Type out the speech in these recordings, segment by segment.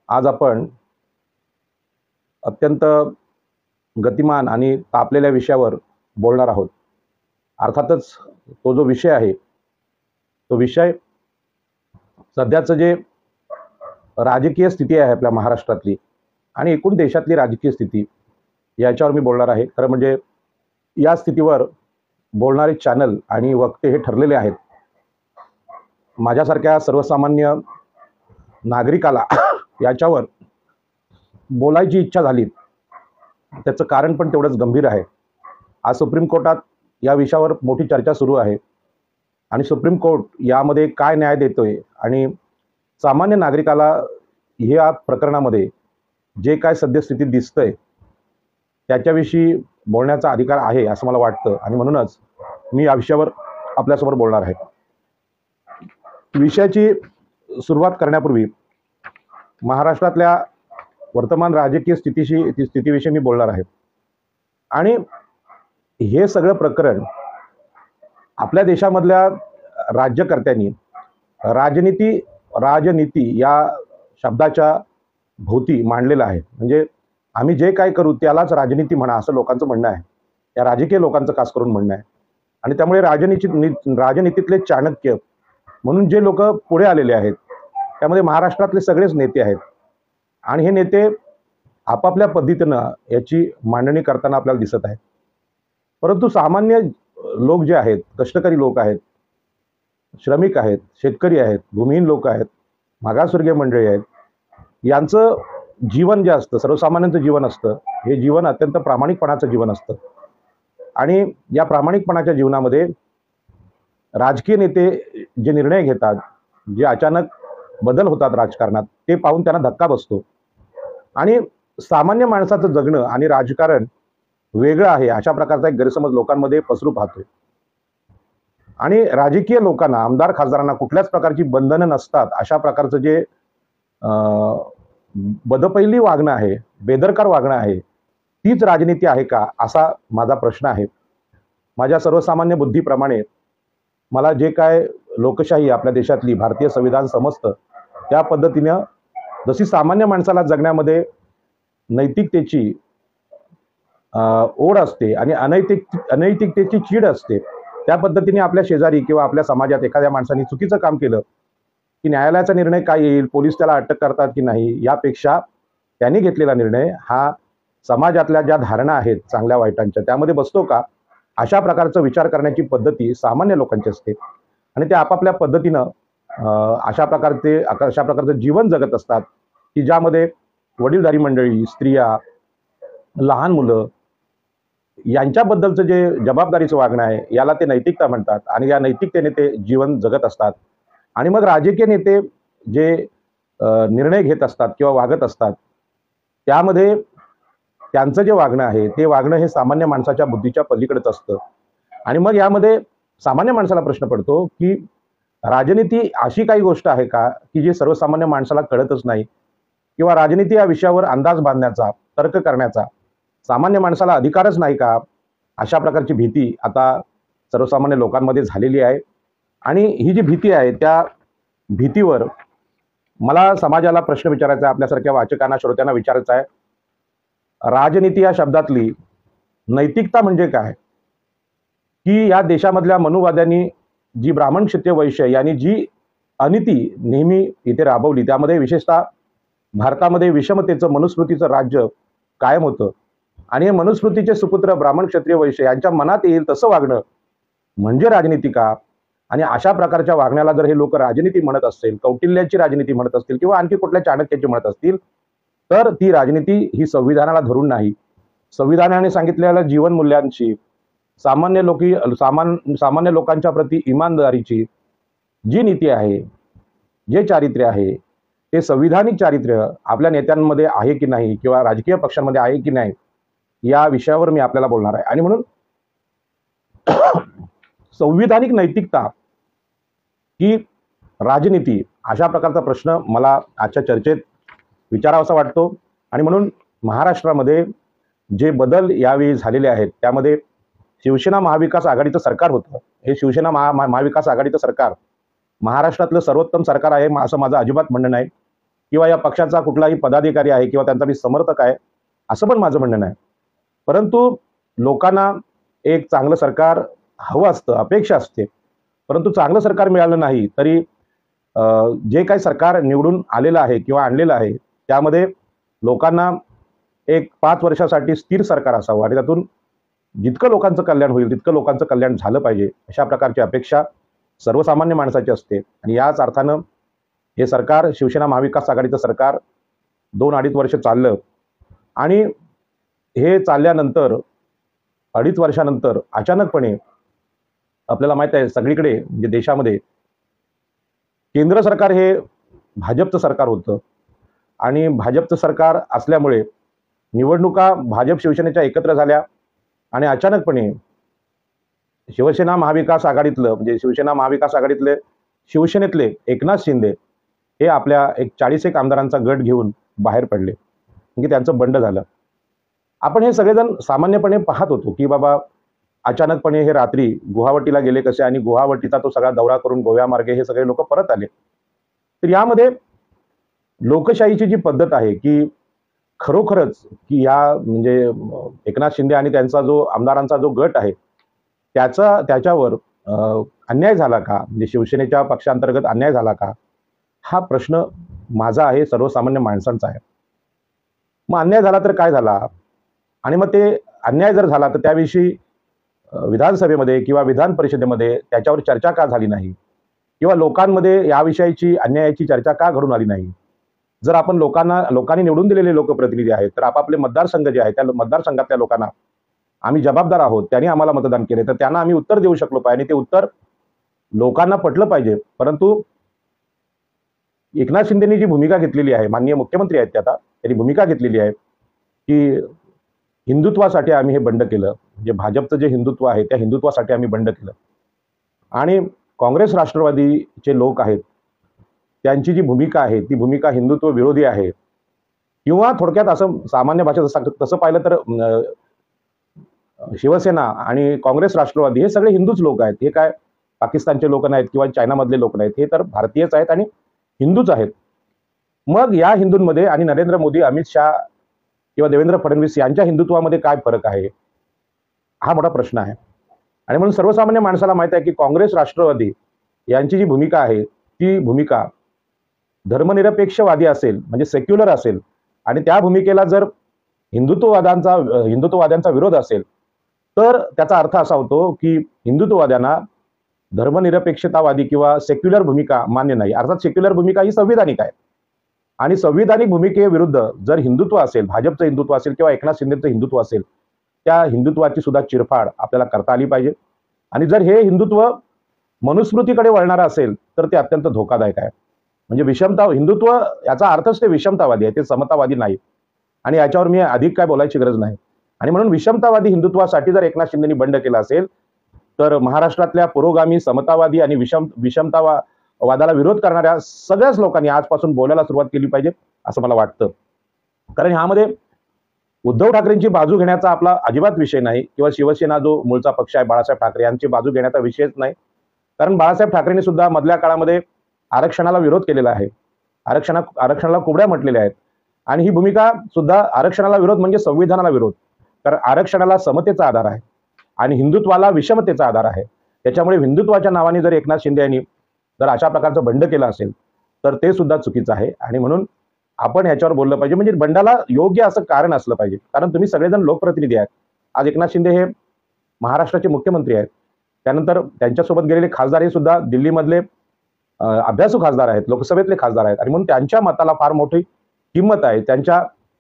आज आपण अत्यंत गतिमान आणि तापलेल्या विषयावर बोलणार आहोत. अर्थातच तो जो विषय आहे, तो विषय सध्याचं जे राजकीय स्थिती आहे आपल्या महाराष्ट्रातली आणि एकूण देशातली राजकीय स्थिती, याच्यावर मी बोलणार आहे. खरं म्हणजे या स्थितीवर बोलणारे चॅनल आणि वक्ते हे ठरलेले आहेत. माझ्यासारख्या सर्वसामान्य नागरिकाला याच्यावर बोलायची इच्छा झाली, त्याचं कारण पण तेवढंच गंभीर आहे. आज सुप्रीम कोर्टात या विषयावर मोठी चर्चा सुरू आहे आणि सुप्रीम कोर्ट यामध्ये काय न्याय देतोय आणि सामान्य नागरिकाला या प्रकरणामध्ये जे काय सद्यस्थितीत दिसतंय त्याच्याविषयी बोलण्याचा अधिकार आहे असं मला वाटतं आणि म्हणूनच मी या विषयावर आपल्यासमोर बोलणार आहे. विषयाची सुरुवात करण्यापूर्वी महाराष्ट्रातल्या वर्तमान राजकीय स्थितीविषयी मी बोलणार आहे. आणि हे सगळं प्रकरण आपल्या देशामधल्या राज्यकर्त्यांनी राजनीती या शब्दाच्या भोवती मांडलेलं आहे. म्हणजे आम्ही जे काय करू त्यालाच राजनीती म्हणा असं लोकांचं म्हणणं आहे, या राजकीय लोकांचं खास करून म्हणणं आहे. आणि त्यामुळे राजनीतीतले चाणक्य म्हणून जे लोक पुढे आलेले आहेत त्यामध्ये महाराष्ट्रातले सगळेच नेते आहेत आणि हे नेते आपापल्या पद्धतीनं याची मांडणी करताना आपल्याला दिसत आहे. परंतु सामान्य लोक जे आहेत, कष्टकरी लोक आहेत, श्रमिक आहेत, शेतकरी आहेत, भूमिहीन लोक आहेत, मागासवर्गीय मंडळी आहेत, यांचं जीवन जे असतं, सर्वसामान्यांचं जीवन असतं, हे जीवन अत्यंत प्रामाणिकपणाचं जीवन असतं. आणि या प्रामाणिकपणाच्या जीवनामध्ये राजकीय नेते जे निर्णय घेतात, जे अचानक बदल होतात राजकारणात, ते पाहून त्यांना धक्का बसतो आणि सामान्य माणसाचं जगणं आणि राजकारण वेगळं आहे अशा प्रकारचा एक गैरसमज लोकांमध्ये पसरू पाहतोय. आणि राजकीय लोकांना, आमदार खासदारांना कुठल्याच प्रकारची बंधनं नसतात अशा प्रकारचं जे बदपैली वागणं आहे, बेदरकार वागणं आहे, तीच राजनीती आहे का असा माझा प्रश्न आहे. माझ्या सर्वसामान्य बुद्धीप्रमाणे मला जे काय लोकशाही आपल्या देशातली भारतीय संविधान समजतं त्या पद्धतीनं जशी सामान्य माणसाला जगण्यामध्ये नैतिकतेची ओढ असते आणि अनैतिकतेची चीड असते, त्या पद्धतीने आपल्या शेजारी किंवा आपल्या समाजात एखाद्या माणसाने चुकीचं काम केलं की न्यायालयाचा निर्णय काय येईल, पोलीस त्याला अटक करतात की नाही, यापेक्षा त्यांनी घेतलेला निर्णय हा समाजातल्या ज्या धारणा आहेत चांगल्या वाईटांच्या त्यामध्ये बसतो का, अशा प्रकारचा विचार करण्याची पद्धती सामान्य लोकांची असते. आणि ते आपापल्या पद्धतीनं अशा प्रकारचं जीवन जगत असतात की ज्यामध्ये वडीलधारी मंडळी, स्त्रिया, लहान मुलं यांच्याबद्दलचं जे जबाबदारीचं वागणं आहे याला ते नैतिकता म्हणतात आणि या नैतिकतेने ते जीवन जगत असतात. आणि मग राजकीय नेते जे निर्णय घेत असतात किंवा वागत असतात त्यामध्ये त्यांचं जे वागणं आहे ते वागणं हे सामान्य माणसाच्या बुद्धीच्या पलीकडेच असतं. आणि मग यामध्ये सामान्य माणसाला प्रश्न पडतो की राजनीती अशी काही गोष्ट आहे का की जी सर्वसामान्य माणसाला कळतच नाही, किंवा राजनीती या विषयावर अंदाज बांधण्याचा, तर्क करण्याचा सामान्य माणसाला अधिकारच नाही का, अशा प्रकारची भीती आता सर्वसामान्य लोकांमध्ये झालेली आहे. आणि ही जी भीती आहे त्या भीतीवर मला समाजाला प्रश्न विचारायचा आहे, आपल्यासारख्या वाचकांना, श्रोत्यांना विचारायचा आहे, राजनीती या शब्दातली नैतिकता म्हणजे काय? की या देशामधल्या मनुवाद्यांनी जी ब्राह्मण क्षत्रिय वैश्य यांनी जी अनिती नेहमी इथे राबवली, त्यामध्ये विशेषतः भारतामध्ये विषमतेचं, मनुस्मृतीचं राज्य कायम होतं आणि हे मनुस्मृतीचे सुपुत्र ब्राह्मण क्षत्रिय वैश्य यांच्या मनात येईल तसं वागणं म्हणजे राजनीती का? आणि अशा प्रकारच्या वागण्याला जर हे लोक राजनीती म्हणत असतील, कौटिल्याची राजनीती म्हणत असतील किंवा आणखी कुठल्या चाणक्याची म्हणत असतील, तर ती राजनीती ही संविधानाला धरून नाही, संविधानाने सांगितलेल्या जीवन मूल्यांची, सामान्य लोकांच्या प्रती इमानदारीची जी नीती आहे, जे चारित्र्य आहे, ते संविधानिक चारित्र्य आपल्या नेत्यांमध्ये आहे की नाही किंवा राजकीय पक्षांमध्ये आहे की नाही, या विषयावर मी आपल्याला बोलणार आहे. आणि म्हणून संविधानिक नैतिकता की राजनीती, अशा प्रकारचा प्रश्न मला आजच्या चर्चेत विचारावासा वाटतो. आणि म्हणून महाराष्ट्रामध्ये जे बदल यावेळी झालेले आहेत त्यामध्ये शिवसेना महाविकास आघाडीचं सरकार होतं. हे शिवसेना महाविकास आघाडीचं सरकार महाराष्ट्रातलं सर्वोत्तम सरकार आहे असं माझं अजिबात म्हणणं नाही. किंवा या पक्षाचा कुठलाही पदाधिकारी आहे किंवा त्यांचा मी समर्थक आहे, असं पण माझं म्हणणं नाही. परंतु लोकांना एक चांगलं सरकार हवं असतं, अपेक्षा असते. परंतु चांगलं सरकार मिळालं नाही तरी जे काही सरकार निवडून आलेलं आहे किंवा आणलेलं आहे, त्यामध्ये लोकांना एक 5 वर्षासाठी स्थिर सरकार असावं आणि त्यातून जितकं लोकांचं कल्याण होईल तितकं लोकांचं कल्याण झालं पाहिजे, अशा प्रकारची अपेक्षा सर्वसामान्य माणसाची असते. आणि याच अर्थानं हे सरकार, शिवसेना महाविकास आघाडीचं सरकार 2-2.5 वर्ष चाललं आणि हे चालल्यानंतर 2.5 वर्षानंतर अचानकपणे आपल्याला माहित आहे सगळीकडे म्हणजे देशामध्ये केंद्र सरकार हे भाजपचं सरकार होतं आणि भाजपचं सरकार असल्यामुळे निवडणुका भाजप शिवसेनेच्या एकत्र झाल्या आणि अचानकपणे शिवसेना महाविकास आघाडीतलं म्हणजे शिवसेना महाविकास आघाडीतले शिवसेनेतले एकनाथ शिंदे हे आपल्या एक 40 आमदारांचा गट घेऊन बाहेर पडले, म्हणजे त्यांचं बंड झालं. आपण हे सगळेजण सामान्यपणे पाहत होतो की बाबा अचानकपणे हे रात्री गुवाहाटीला गेले कसे आणि गुवाहाटीचा तो सगळा दौरा करून गोव्यामार्गे हे सगळे लोक परत आले. तर यामध्ये लोकशाहीची जी पद्धत आहे की खरोखरच की या म्हणजे एकनाथ शिंदे आणि त्यांचा जो आमदारांचा जो गट आहे त्याच्यावर अन्याय झाला का, म्हणजे शिवसेनेच्या पक्षांतर्गत अन्याय झाला का, हा प्रश्न माझा आहे, सर्वसामान्य माणसांचा आहे. मग अन्याय झाला तर काय झाला, आणि मग ते अन्याय जर झाला तर त्याविषयी विधानसभेमध्ये किंवा विधान परिषदेमध्ये त्याच्यावर चर्चा का झाली नाही, किंवा लोकांमध्ये याविषयीची अन्यायाची चर्चा का घडून आली नाही. जर आपण लोकांनी निवडून दिलेले लोकप्रतिनिधी आहेत तर आपापले मतदारसंघ जे आहेत त्या मतदारसंघातल्या लोकांना आम्ही जबाबदार आहोत, त्यांनी आम्हाला मतदान केले तर त्यांना आम्ही उत्तर देऊ शकलो पाहिजे आणि ते उत्तर लोकांना पटलं पाहिजे. परंतु एकनाथ शिंदेनी जी भूमिका घेतलेली आहे, माननीय मुख्यमंत्री आहेत ते आता, त्यांनी भूमिका घेतलेली आहे की हिंदुत्वासाठी आम्ही हे बंड केलं, म्हणजे भाजपचं जे हिंदुत्व आहे त्या हिंदुत्वासाठी आम्ही बंड केलं. आणि काँग्रेस राष्ट्रवादीचे लोक आहेत त्यांची जी भूमिका आहे ती भूमिका हिंदुत्व विरोधी आहे, किंवा थोडक्यात असं सामान्य भाषेत तसं पाहिलं तर शिवसेना आणि काँग्रेस राष्ट्रवादी हे सगळे हिंदूच लोक आहेत. हे काय पाकिस्तानचे लोक नाहीत किंवा चायनामधले लोक नाहीत, हे तर भारतीयच आहेत आणि हिंदूच आहेत. मग या हिंदूंमध्ये आणि नरेंद्र मोदी, अमित शाह किंवा देवेंद्र फडणवीस यांच्या हिंदुत्वामध्ये काय फरक आहे, हा मोठा प्रश्न आहे. आणि म्हणून सर्वसामान्य माणसाला माहित आहे की काँग्रेस राष्ट्रवादी यांची जी भूमिका आहे ती भूमिका धर्मनिरपेक्षवादी असेल, म्हणजे सेक्युलर असेल, आणि त्या भूमिकेला जर हिंदुत्ववाद्यांचा विरोध असेल तर त्याचा अर्थ असा होतो की हिंदुत्ववाद्यांना धर्मनिरपेक्षतावादी किंवा सेक्युलर भूमिका मान्य नाही. अर्थात सेक्युलर भूमिका ही संविधानिक आहे आणि संविधानिक भूमिकेविरुद्ध जर हिंदुत्व असेल, भाजपचं हिंदुत्व असेल किंवा एकनाथ शिंदेचं हिंदुत्व असेल, त्या हिंदुत्वाची सुद्धा चिरफाड आपल्याला करता आली पाहिजे. आणि जर हे हिंदुत्व मनुस्मृतीकडे वळणारं असेल तर ते अत्यंत धोकादायक आहे. म्हणजे हिंदुत्व याचा अर्थच ते विषमतावादी आहे, ते समतावादी नाही. आणि याच्यावर मी अधिक काय बोलायची गरज नाही. आणि म्हणून विषमतावादी हिंदुत्वासाठी जर एकनाथ शिंदेनी बंड केला असेल तर महाराष्ट्रातल्या पुरोगामी समतावादी आणि विषमतावादाला विरोध करणाऱ्या सगळ्याच लोकांनी आजपासून बोलायला सुरुवात केली पाहिजे असं मला वाटतं. कारण ह्यामध्ये उद्धव ठाकरेंची बाजू घेण्याचा आपला अजिबात विषय नाही, किंवा शिवसेना जो मूळचा पक्ष आहे बाळासाहेब ठाकरे यांची बाजू घेण्याचा विषयच नाही. कारण बाळासाहेब ठाकरेंनी सुद्धा मधल्या काळामध्ये आरक्षणाला विरोध केलेला आहे, आरक्षणाला कुबड्या म्हटलेल्या आहेत. आणि ही भूमिका सुद्धा, आरक्षणाला विरोध म्हणजे संविधानाला विरोध, कारण आरक्षणाला समतेचा आधार आहे आणि हिंदुत्वाला विषमतेचा आधार आहे. त्याच्यामुळे हिंदुत्वाच्या नावाने जर एकनाथ शिंदे यांनी जर अशा प्रकारचं बंड केलं असेल तर ते सुद्धा चुकीचं आहे. आणि म्हणून आपण ह्याच्यावर बोललं पाहिजे, म्हणजे बंडाला योग्य असं कारण असलं पाहिजे. कारण तुम्ही सगळेजण लोकप्रतिनिधी आहेत. आज एकनाथ शिंदे हे महाराष्ट्राचे मुख्यमंत्री आहेत, त्यानंतर त्यांच्यासोबत गेलेले खासदार हे सुद्धा दिल्लीमधले अभ्यासू खासदार आहेत, लोकसभेतले खासदार आहेत. आणि म्हणून त्यांच्या मताला फार मोठी किंमत आहे. त्यांच्या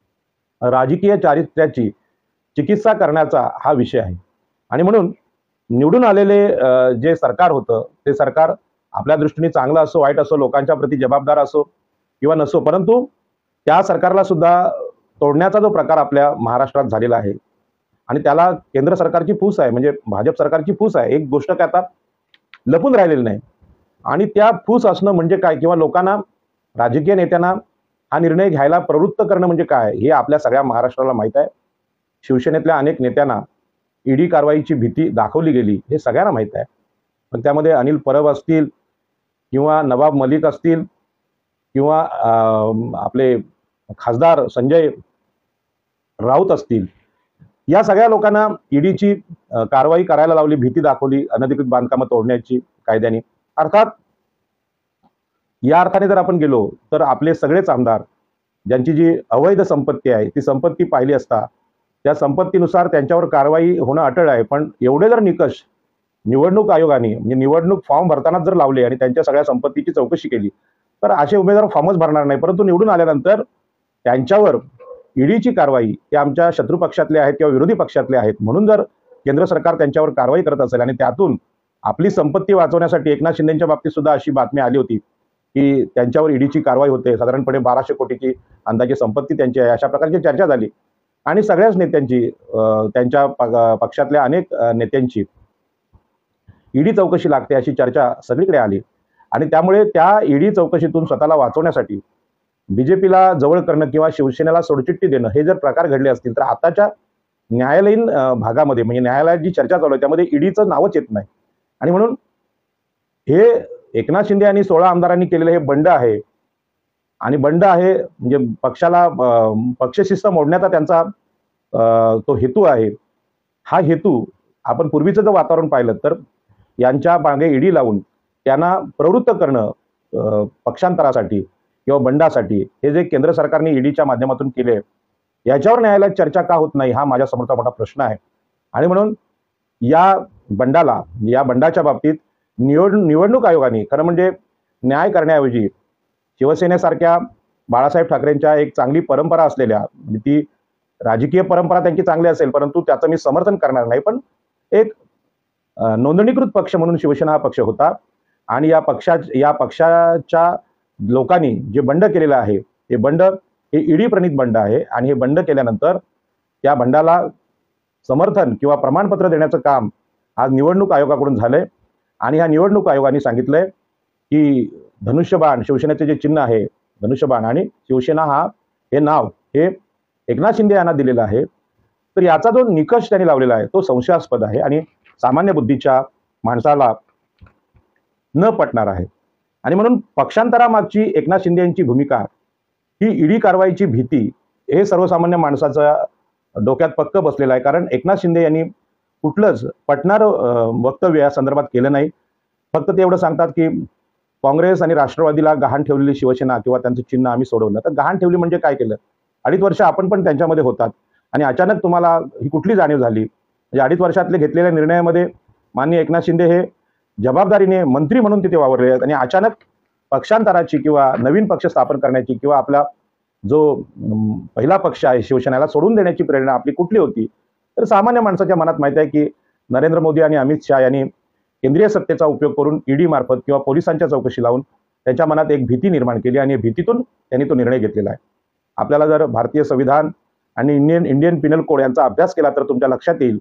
राजकीय चारित्र्याची चिकित्सा करण्याचा हा विषय आहे. आणि म्हणून निवडून आलेले जे सरकार होतं ते सरकार आपल्या दृष्टीने चांगलं असो वाईट असो, लोकांच्या प्रती जबाबदार असो किंवा नसो, परंतु त्या सरकारला सुद्धा तोडण्याचा जो प्रकार आपल्या महाराष्ट्रात झालेला आहे आणि त्याला केंद्र सरकारची फूस आहे, म्हणजे भाजप सरकारची फूस आहे. एक गोष्ट काय आता लपून राहिलेली नाही. आणि त्या फूस असणं म्हणजे काय, किंवा लोकांना, राजकीय नेत्यांना हा निर्णय घ्यायला प्रवृत्त करणं म्हणजे काय, हे आपल्या सगळ्या महाराष्ट्राला माहीत आहे. शिवसेनेतल्या अनेक नेत्यांना ईडी कारवाईची भीती दाखवली गेली हे सगळ्यांना माहीत आहे. पण त्यामध्ये अनिल परब असतील किंवा नवाब मलिक असतील किंवा आपले खासदार संजय राऊत असतील, या सगळ्या लोकांना ईडीची कारवाई करायला लावली, भीती दाखवली अनधिकृत बांधकामं तोडण्याची कायद्याने. अर्थात या अर्थाने जर आपण गेलो तर आपले सगळेच आमदार ज्यांची जी अवैध संपत्ती आहे ती संपत्ती पाहिली असता त्या संपत्तीनुसार त्यांच्यावर कारवाई होणं अटळ आहे. पण एवढे जर निकष निवडणूक आयोगाने म्हणजे निवडणूक फॉर्म भरतानाच जर लावले आणि त्यांच्या सगळ्या संपत्तीची चौकशी केली तर असे उमेदवार फॉर्मच भरणार नाही. परंतु निवडून आल्यानंतर त्यांच्यावर ईडीची कारवाई ते आमच्या शत्रू पक्षातले आहेत किंवा विरोधी पक्षातले आहेत म्हणून जर केंद्र सरकार त्यांच्यावर कारवाई करत असेल आणि त्यातून आपली संपत्ती वाचवण्यासाठी एकनाथ शिंदेच्या बाबतीत सुद्धा अशी बातमी आली होती की त्यांच्यावर ईडीची कारवाई होते, साधारणपणे 1200 कोटीची अंदाजे संपत्ती त्यांची आहे, अशा प्रकारची चर्चा झाली आणि सगळ्याच नेत्यांची त्यांच्या पक्षातल्या अनेक नेत्यांची ईडी चौकशी लागते अशी चर्चा सगळीकडे आली. आणि त्यामुळे त्या ईडी चौकशीतून स्वतःला वाचवण्यासाठी बीजेपीला जवळ करणं किंवा शिवसेनेला सोडचिठ्ठी देणं हे जर प्रकार घडले असतील तर आताच्या न्यायालयीन भागामध्ये म्हणजे न्यायालयात जी चर्चा चालू आहे त्यामध्ये ईडीचं नावच येत नाही. आणि म्हणून हे एकनाथ शिंदे आणि 16 आमदारांनी केलेलं हे बंड आहे आणि बंड आहे म्हणजे पक्षाला पक्षशिस्त मोडण्याचा त्यांचा तो हेतू आहे. हा हेतू आपण पूर्वीचं जर वातावरण पाहिलं तर यांच्या मागे ईडी लावून त्यांना प्रवृत्त करणं पक्षांतरासाठी किंवा बंडासाठी हे जे केंद्र सरकारने ईडीच्या माध्यमातून केले याच्यावर न्यायालयात चर्चा का होत नाही हा माझ्या समोरचा मोठा प्रश्न आहे. आणि म्हणून या बंडाच्या बाबतीत निवडणूक आयोगाने खरं म्हणजे न्याय करण्याऐवजी शिवसेनेसारख्या बाळासाहेब ठाकरेंच्या एक चांगली परंपरा असलेल्या म्हणजे ती राजकीय परंपरा त्यांची चांगली असेल परंतु त्याचं मी समर्थन करणार नाही, पण एक नोंदणीकृत पक्ष म्हणून शिवसेना हा पक्ष होता आणि या पक्षाच्या लोकांनी जे बंड केलेलं आहे हे बंड हे ईडी प्रणित बंड आहे आणि हे बंड केल्यानंतर त्या बंडाला समर्थन किंवा प्रमाणपत्र देण्याचं काम आज निवडणूक आयोगाकडून झालंय. आणि ह्या निवडणूक आयोगाने सांगितलंय की धनुष्यबाण शिवसेनेचे जे चिन्ह आहे धनुष्यबाण आणि शिवसेना हे नाव हे एकनाथ शिंदे यांना दिलेलं आहे. तर याचा जो निकष त्यांनी लावलेला आहे तो संशयास्पद आहे आणि सामान्य बुद्धीच्या माणसाला न पटणार आहे. आणि म्हणून पक्षांतरामागची एकनाथ शिंदे यांची भूमिका ही ईडी कारवाईची भीती हे सर्वसामान्य माणसाच्या डोक्यात पक्क बसलेलं आहे. कारण एकनाथ शिंदे यांनी कुठलंच पटणारं वक्तव्य या संदर्भात केलं नाही. फक्त ते एवढं सांगतात की काँग्रेस आणि राष्ट्रवादीला गहाण ठेवलेली शिवसेना किंवा त्यांचं चिन्ह आम्ही सोडवलं. तर गहाण ठेवली म्हणजे काय केलं? 2.5 वर्ष आपण पण त्यांच्यामध्ये होतात आणि अचानक तुम्हाला ही कुठली जाणीव झाली? म्हणजे 2.5 वर्षातले घेतलेल्या निर्णयामध्ये माननीय एकनाथ शिंदे हे जबाबदारीने मंत्री म्हणून तिथे वावरले आहेत आणि अचानक पक्षांतराची किंवा नवीन पक्ष स्थापन करण्याची किंवा आपला जो पहिला पक्ष आहे शिवसेनेला सोडून देण्याची प्रेरणा आपली कुठली होती? तर सामान्य माणसाच्या मनात माहिती आहे की नरेंद्र मोदी आणि अमित शहा यांनी केंद्रीय सत्तेचा उपयोग करून ईडी मार्फत किंवा पोलिसांच्या चौकशी लावून त्यांच्या मनात एक भीती निर्माण केली आणि भीतीतून त्यांनी तो निर्णय घेतलेला आहे. आपल्याला जर भारतीय संविधान आणि इंडियन पिनल कोड यांचा अभ्यास केला तर तुमच्या लक्षात येईल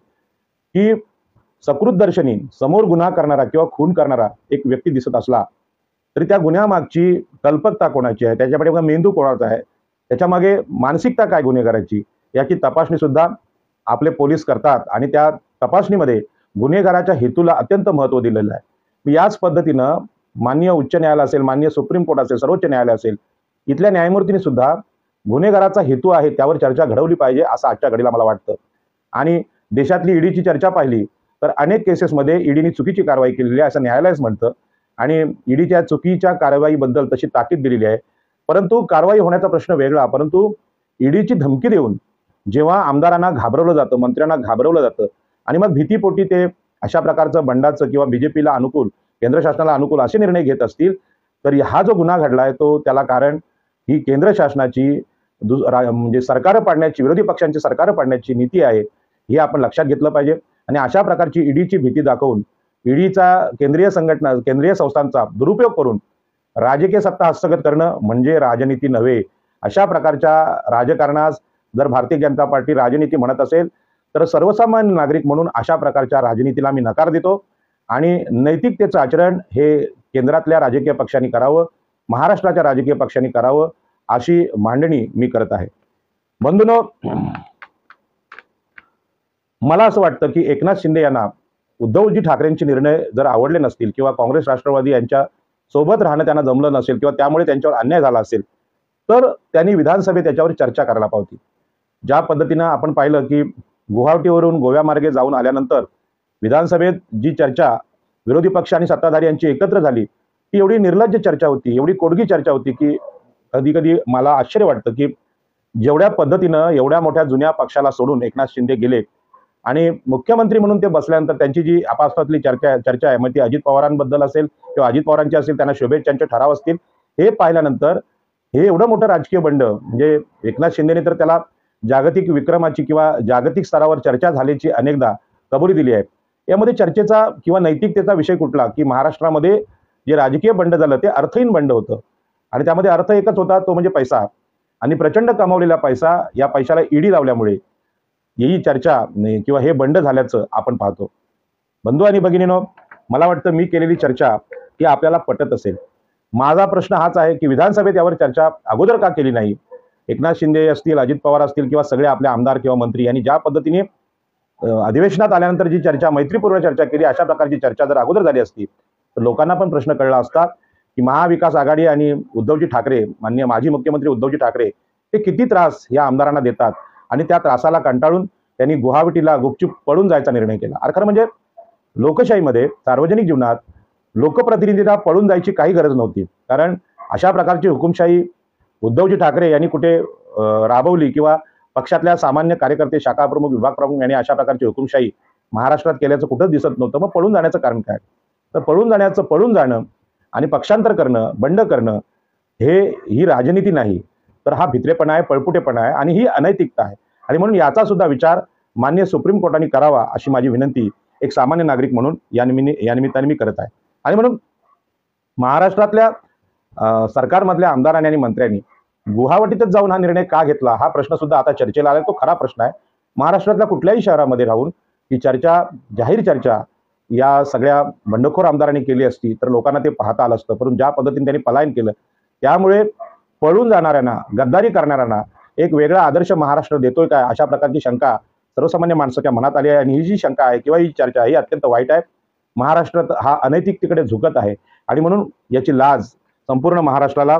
की सकृतदर्शनी समोर गुन्हा करणारा किंवा खून करणारा एक व्यक्ती दिसत असला तरी त्या गुन्ह्यामागची कल्पकता कोणाची आहे, त्याच्याकडे मेंदू कोणाचा आहे, त्याच्यामागे मानसिकता काय गुन्हेगाराची याची तपासणी सुद्धा आपले पोलीस करतात आणि त्या तपासणीमध्ये गुन्हेगाराच्या हेतूला अत्यंत महत्त्व दिलेलं आहे. याच पद्धतीनं माननीय उच्च न्यायालय असेल, माननीय सुप्रीम कोर्ट असेल, सर्वोच्च न्यायालय असेल, इथल्या न्यायमूर्तींनी सुद्धा गुन्हेगाराचा हेतू आहे त्यावर चर्चा घडवली पाहिजे असं आजच्या घडीला मला वाटतं. आणि देशातली ईडीची चर्चा पाहिली तर अनेक केसेसमध्ये ईडीने चुकीची कारवाई केलेली आहे असं न्यायालयच म्हणतं आणि ईडीच्या चुकीच्या कारवाईबद्दल तशी ताकीद दिलेली आहे. परंतु कारवाई होण्याचा प्रश्न वेगळा. परंतु ईडीची धमकी देऊन जेव्हा आमदारांना घाबरवलं जातं, मंत्र्यांना घाबरवलं जातं आणि मग भीतीपोटी ते अशा प्रकारचं बंडाचं किंवा बीजेपीला अनुकूल, केंद्र शासनाला अनुकूल असे निर्णय घेत असतील तर हा जो गुन्हा घडलाय तो त्याला कारण ही केंद्र शासनाची म्हणजे सरकार पाडण्याची, विरोधी पक्षांची सरकार पाडण्याची नीती आहे हे आपण लक्षात घेतलं पाहिजे. आणि अशा प्रकारची ईडीची भीती दाखवून ईडीचा केंद्रीय संस्थांचा दुरुपयोग करून राजकीय सत्ता हस्तगत करणं म्हणजे राजनीती नव्हे. अशा प्रकारच्या राजकारणास जर भारतीय जनता पार्टी राजनीती म्हणत असेल तर सर्वसामान्य नागरिक म्हणून अशा प्रकारच्या राजनीतीला मी नकार देतो आणि नैतिकतेचं आचरण हे केंद्रातल्या राजकीय पक्षांनी करावं, महाराष्ट्राच्या राजकीय पक्षांनी करावं अशी मांडणी मी करत आहे. बंधूंनो, मला असं वाटतं की एकनाथ शिंदे यांना उद्धवजी ठाकरेंचे निर्णय जर आवडले नसतील किंवा काँग्रेस राष्ट्रवादी यांच्या सोबत राहणं त्यांना जमलं नसेल किंवा त्यामुळे त्यांच्यावर अन्याय झाला असेल, तर त्यांनी विधानसभेत त्याच्यावर चर्चा करायला पाहिजे. ज्या पद्धतीनं आपण पाहिलं की गुवाहाटीवरून गोव्यामार्गे जाऊन आल्यानंतर विधानसभेत जी चर्चा विरोधी पक्ष आणि सत्ताधारी यांची एकत्र झाली, ती एवढी निर्लज्ज चर्चा होती, एवढी कोडगी चर्चा होती की कधी कधी मला आश्चर्य वाटतं की जेवढ्या पद्धतीनं एवढ्या मोठ्या जुन्या पक्षाला सोडून एकनाथ शिंदे गेले आणि मुख्यमंत्री म्हणून ते बसल्यानंतर त्यांची जी आपापसातली चर्चा आहे, मग ती अजित पवारांबद्दल असेल किंवा अजित पवारांची असेल, त्यांना शुभेच्छांचे ठराव असतील, हे पाहिल्यानंतर हे एवढं मोठं राजकीय बंड म्हणजे एकनाथ शिंदेने तर त्याला जागतिक विक्रमाची किंवा जागतिक स्तरावर चर्चा झाल्याची अनेकदा कबुली दिली आहे. यामध्ये चर्चेचा किंवा नैतिकतेचा विषय कुठला की महाराष्ट्रामध्ये जे राजकीय बंड झालं ते अर्थहीन बंड होतं आणि त्यामध्ये अर्थ एकच होता, तो म्हणजे पैसा. आणि प्रचंड कमावलेला पैसा, या पैशाला ईडी लावल्यामुळे ही चर्चा किंवा हे बंड झाल्याचं आपण पाहतो. बंधू आणि भगिनीनो, मला वाटतं मी केलेली चर्चा ही आपल्याला पटत असेल. माझा प्रश्न हाच आहे की विधानसभेत यावर चर्चा अगोदर का केली नाही? एकनाथ शिंदे असतील, अजित पवार असतील किंवा सगळे आपले आमदार किंवा मंत्री यांनी ज्या पद्धतीने अधिवेशनात आल्यानंतर जी चर्चा, मैत्रीपूर्ण चर्चा केली, अशा प्रकारची चर्चा जर अगोदर झाली असती तर लोकांना पण प्रश्न कळला असता की महाविकास आघाडी आणि उद्धवजी ठाकरे, माननीय माजी मुख्यमंत्री उद्धवजी ठाकरे, हे किती त्रास या आमदारांना देतात आणि त्या त्रासाला कंटाळून त्यांनी गुवाहाटीला गुपचूप पळून जायचा निर्णय केला. अरे खरं म्हणजे लोकशाहीमध्ये, सार्वजनिक जीवनात लोकप्रतिनिधीला पळून जायची काही गरज नव्हती. कारण अशा प्रकारची हुकुमशाही उद्धवजी ठाकरे यांनी कुठे राबवली किंवा पक्षातल्या सामान्य कार्यकर्ते, शाखा प्रमुख, विभाग प्रमुख यांनी अशा प्रकारची हुकुमशाही महाराष्ट्रात केल्याचं कुठंच दिसत नव्हतं. मग पळून जाण्याचं कारण काय? तर पळून जाणं आणि पक्षांतर करणं, बंड करणं ही राजनीती नाही, तर हा भित्रेपणा आहे, पळपुटेपणा आहे आणि ही अनैतिकता आहे. आणि म्हणून याचा सुद्धा विचार माननीय सुप्रीम कोर्टाने करावा अशी माझी विनंती एक सामान्य नागरिक म्हणून या निमित्ताने मी करत आहे. आणि म्हणून महाराष्ट्रातल्या सरकारमधल्या आमदारांनी आणि मंत्र्यांनी गुवाहाटीतच जाऊन हा निर्णय का घेतला, हा प्रश्न सुद्धा आता चर्चेला आला. तो खरा प्रश्न आहे. महाराष्ट्रातल्या कुठल्याही शहरामध्ये राहून ही चर्चा, जाहीर चर्चा या सगळ्या बंडखोर आमदारांनी केली असती तर लोकांना ते पाहता आलं असतं. परंतु ज्या पद्धतीने त्यांनी पलायन केलं, त्यामुळे पळून जाणाऱ्यांना, गद्दारी करणाऱ्यांना एक वेगळा आदर्श महाराष्ट्र देतोय काय, अशा प्रकारची शंका सर्वसामान्य माणसाच्या मनात आली आहे. आणि ही जी शंका आहे किंवा ही चर्चा आहे ही अत्यंत वाईट आहे. महाराष्ट्रात हा अनैतिकतेकडे झुकत आहे आणि म्हणून याची लाज संपूर्ण महाराष्ट्राला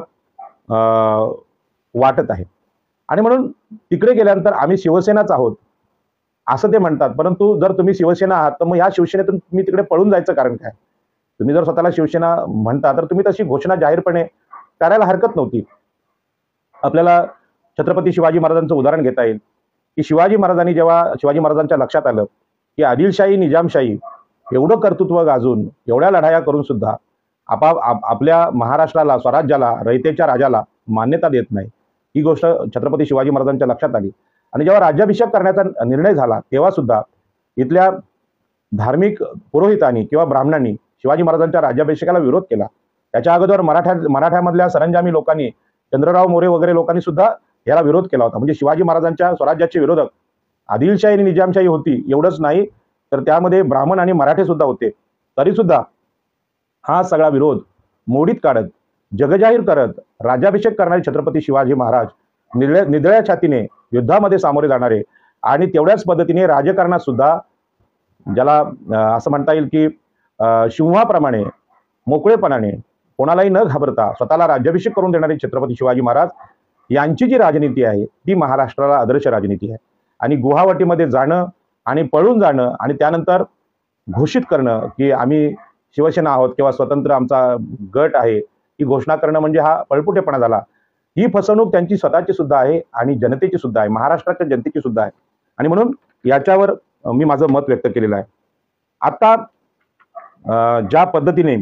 वाटत आहे. आणि म्हणून तिकडे गेल्यानंतर आम्ही शिवसेनाच आहोत असं ते म्हणतात. परंतु जर तुम्ही शिवसेना आहात तर मग या शिवसेनेतून तुम्ही तिकडे पळून जायचं कारण काय? तुम्ही जर स्वतःला शिवसेना म्हणता तर तुम्ही तशी घोषणा जाहीरपणे करायला हरकत नव्हती. आपल्याला छत्रपती शिवाजी महाराजांचं उदाहरण घेता येईल की शिवाजी महाराजांच्या लक्षात आलं की आदिलशाही, निजामशाही एवढं कर्तृत्व गाजून, एवढ्या लढाया करून सुद्धा आपल्या महाराष्ट्राला, स्वराज्याला, रयतेच्या राजाला मान्यता देत नाही. ही गोष्ट छत्रपती शिवाजी महाराजांच्या लक्षात आली. आणि जेव्हा राज्याभिषेक करण्याचा निर्णय झाला तेव्हा सुद्धा इथल्या धार्मिक पुरोहितांनी किंवा ब्राह्मणांनी शिवाजी महाराजांच्या राज्याभिषेकाला विरोध केला. त्याच्या अगोदर मराठ्यामधल्या सरंजामी लोकांनी, चंद्रराव मोरे वगैरे लोकांनी सुद्धा याला विरोध केला होता. म्हणजे शिवाजी महाराजांच्या स्वराज्याचे विरोधक आदिलशाही आणि निजामशाही होती एवढंच नाही तर त्यामध्ये ब्राह्मण आणि मराठे सुद्धा होते. तरी सुद्धा हा सगळा विरोध मोडीत काढत, जगजाहीर करत राज्याभिषेक करणारे छत्रपती शिवाजी महाराज निधळ्या छातीने युद्धामध्ये सामोरे जाणारे आणि तेवढ्याच पद्धतीने राजकारणात सुद्धा, ज्याला असं म्हणता येईल की सिंहाप्रमाणे मोकळेपणाने कोणालाही न घाबरता स्वतःला राज्याभिषेक करून देणारे छत्रपती शिवाजी महाराज यांची जी राजनीती आहे ती महाराष्ट्राला आदर्श राजनीती आहे. आणि गुवाहाटीमध्ये जाणं आणि पळून जाणं आणि त्यानंतर घोषित करणं की आम्ही शिवसेना आहोत किंवा स्वतंत्र आमचा गट आहे, ही घोषणा करणं म्हणजे हा पळपुटेपणा झाला. ही फसवणूक त्यांची स्वतःची सुद्धा आहे आणि जनतेची सुद्धा आहे, महाराष्ट्राच्या जनतेची सुद्धा आहे. आणि म्हणून याच्यावर मी माझं मत व्यक्त केलेलं आहे. आता ज्या पद्धतीने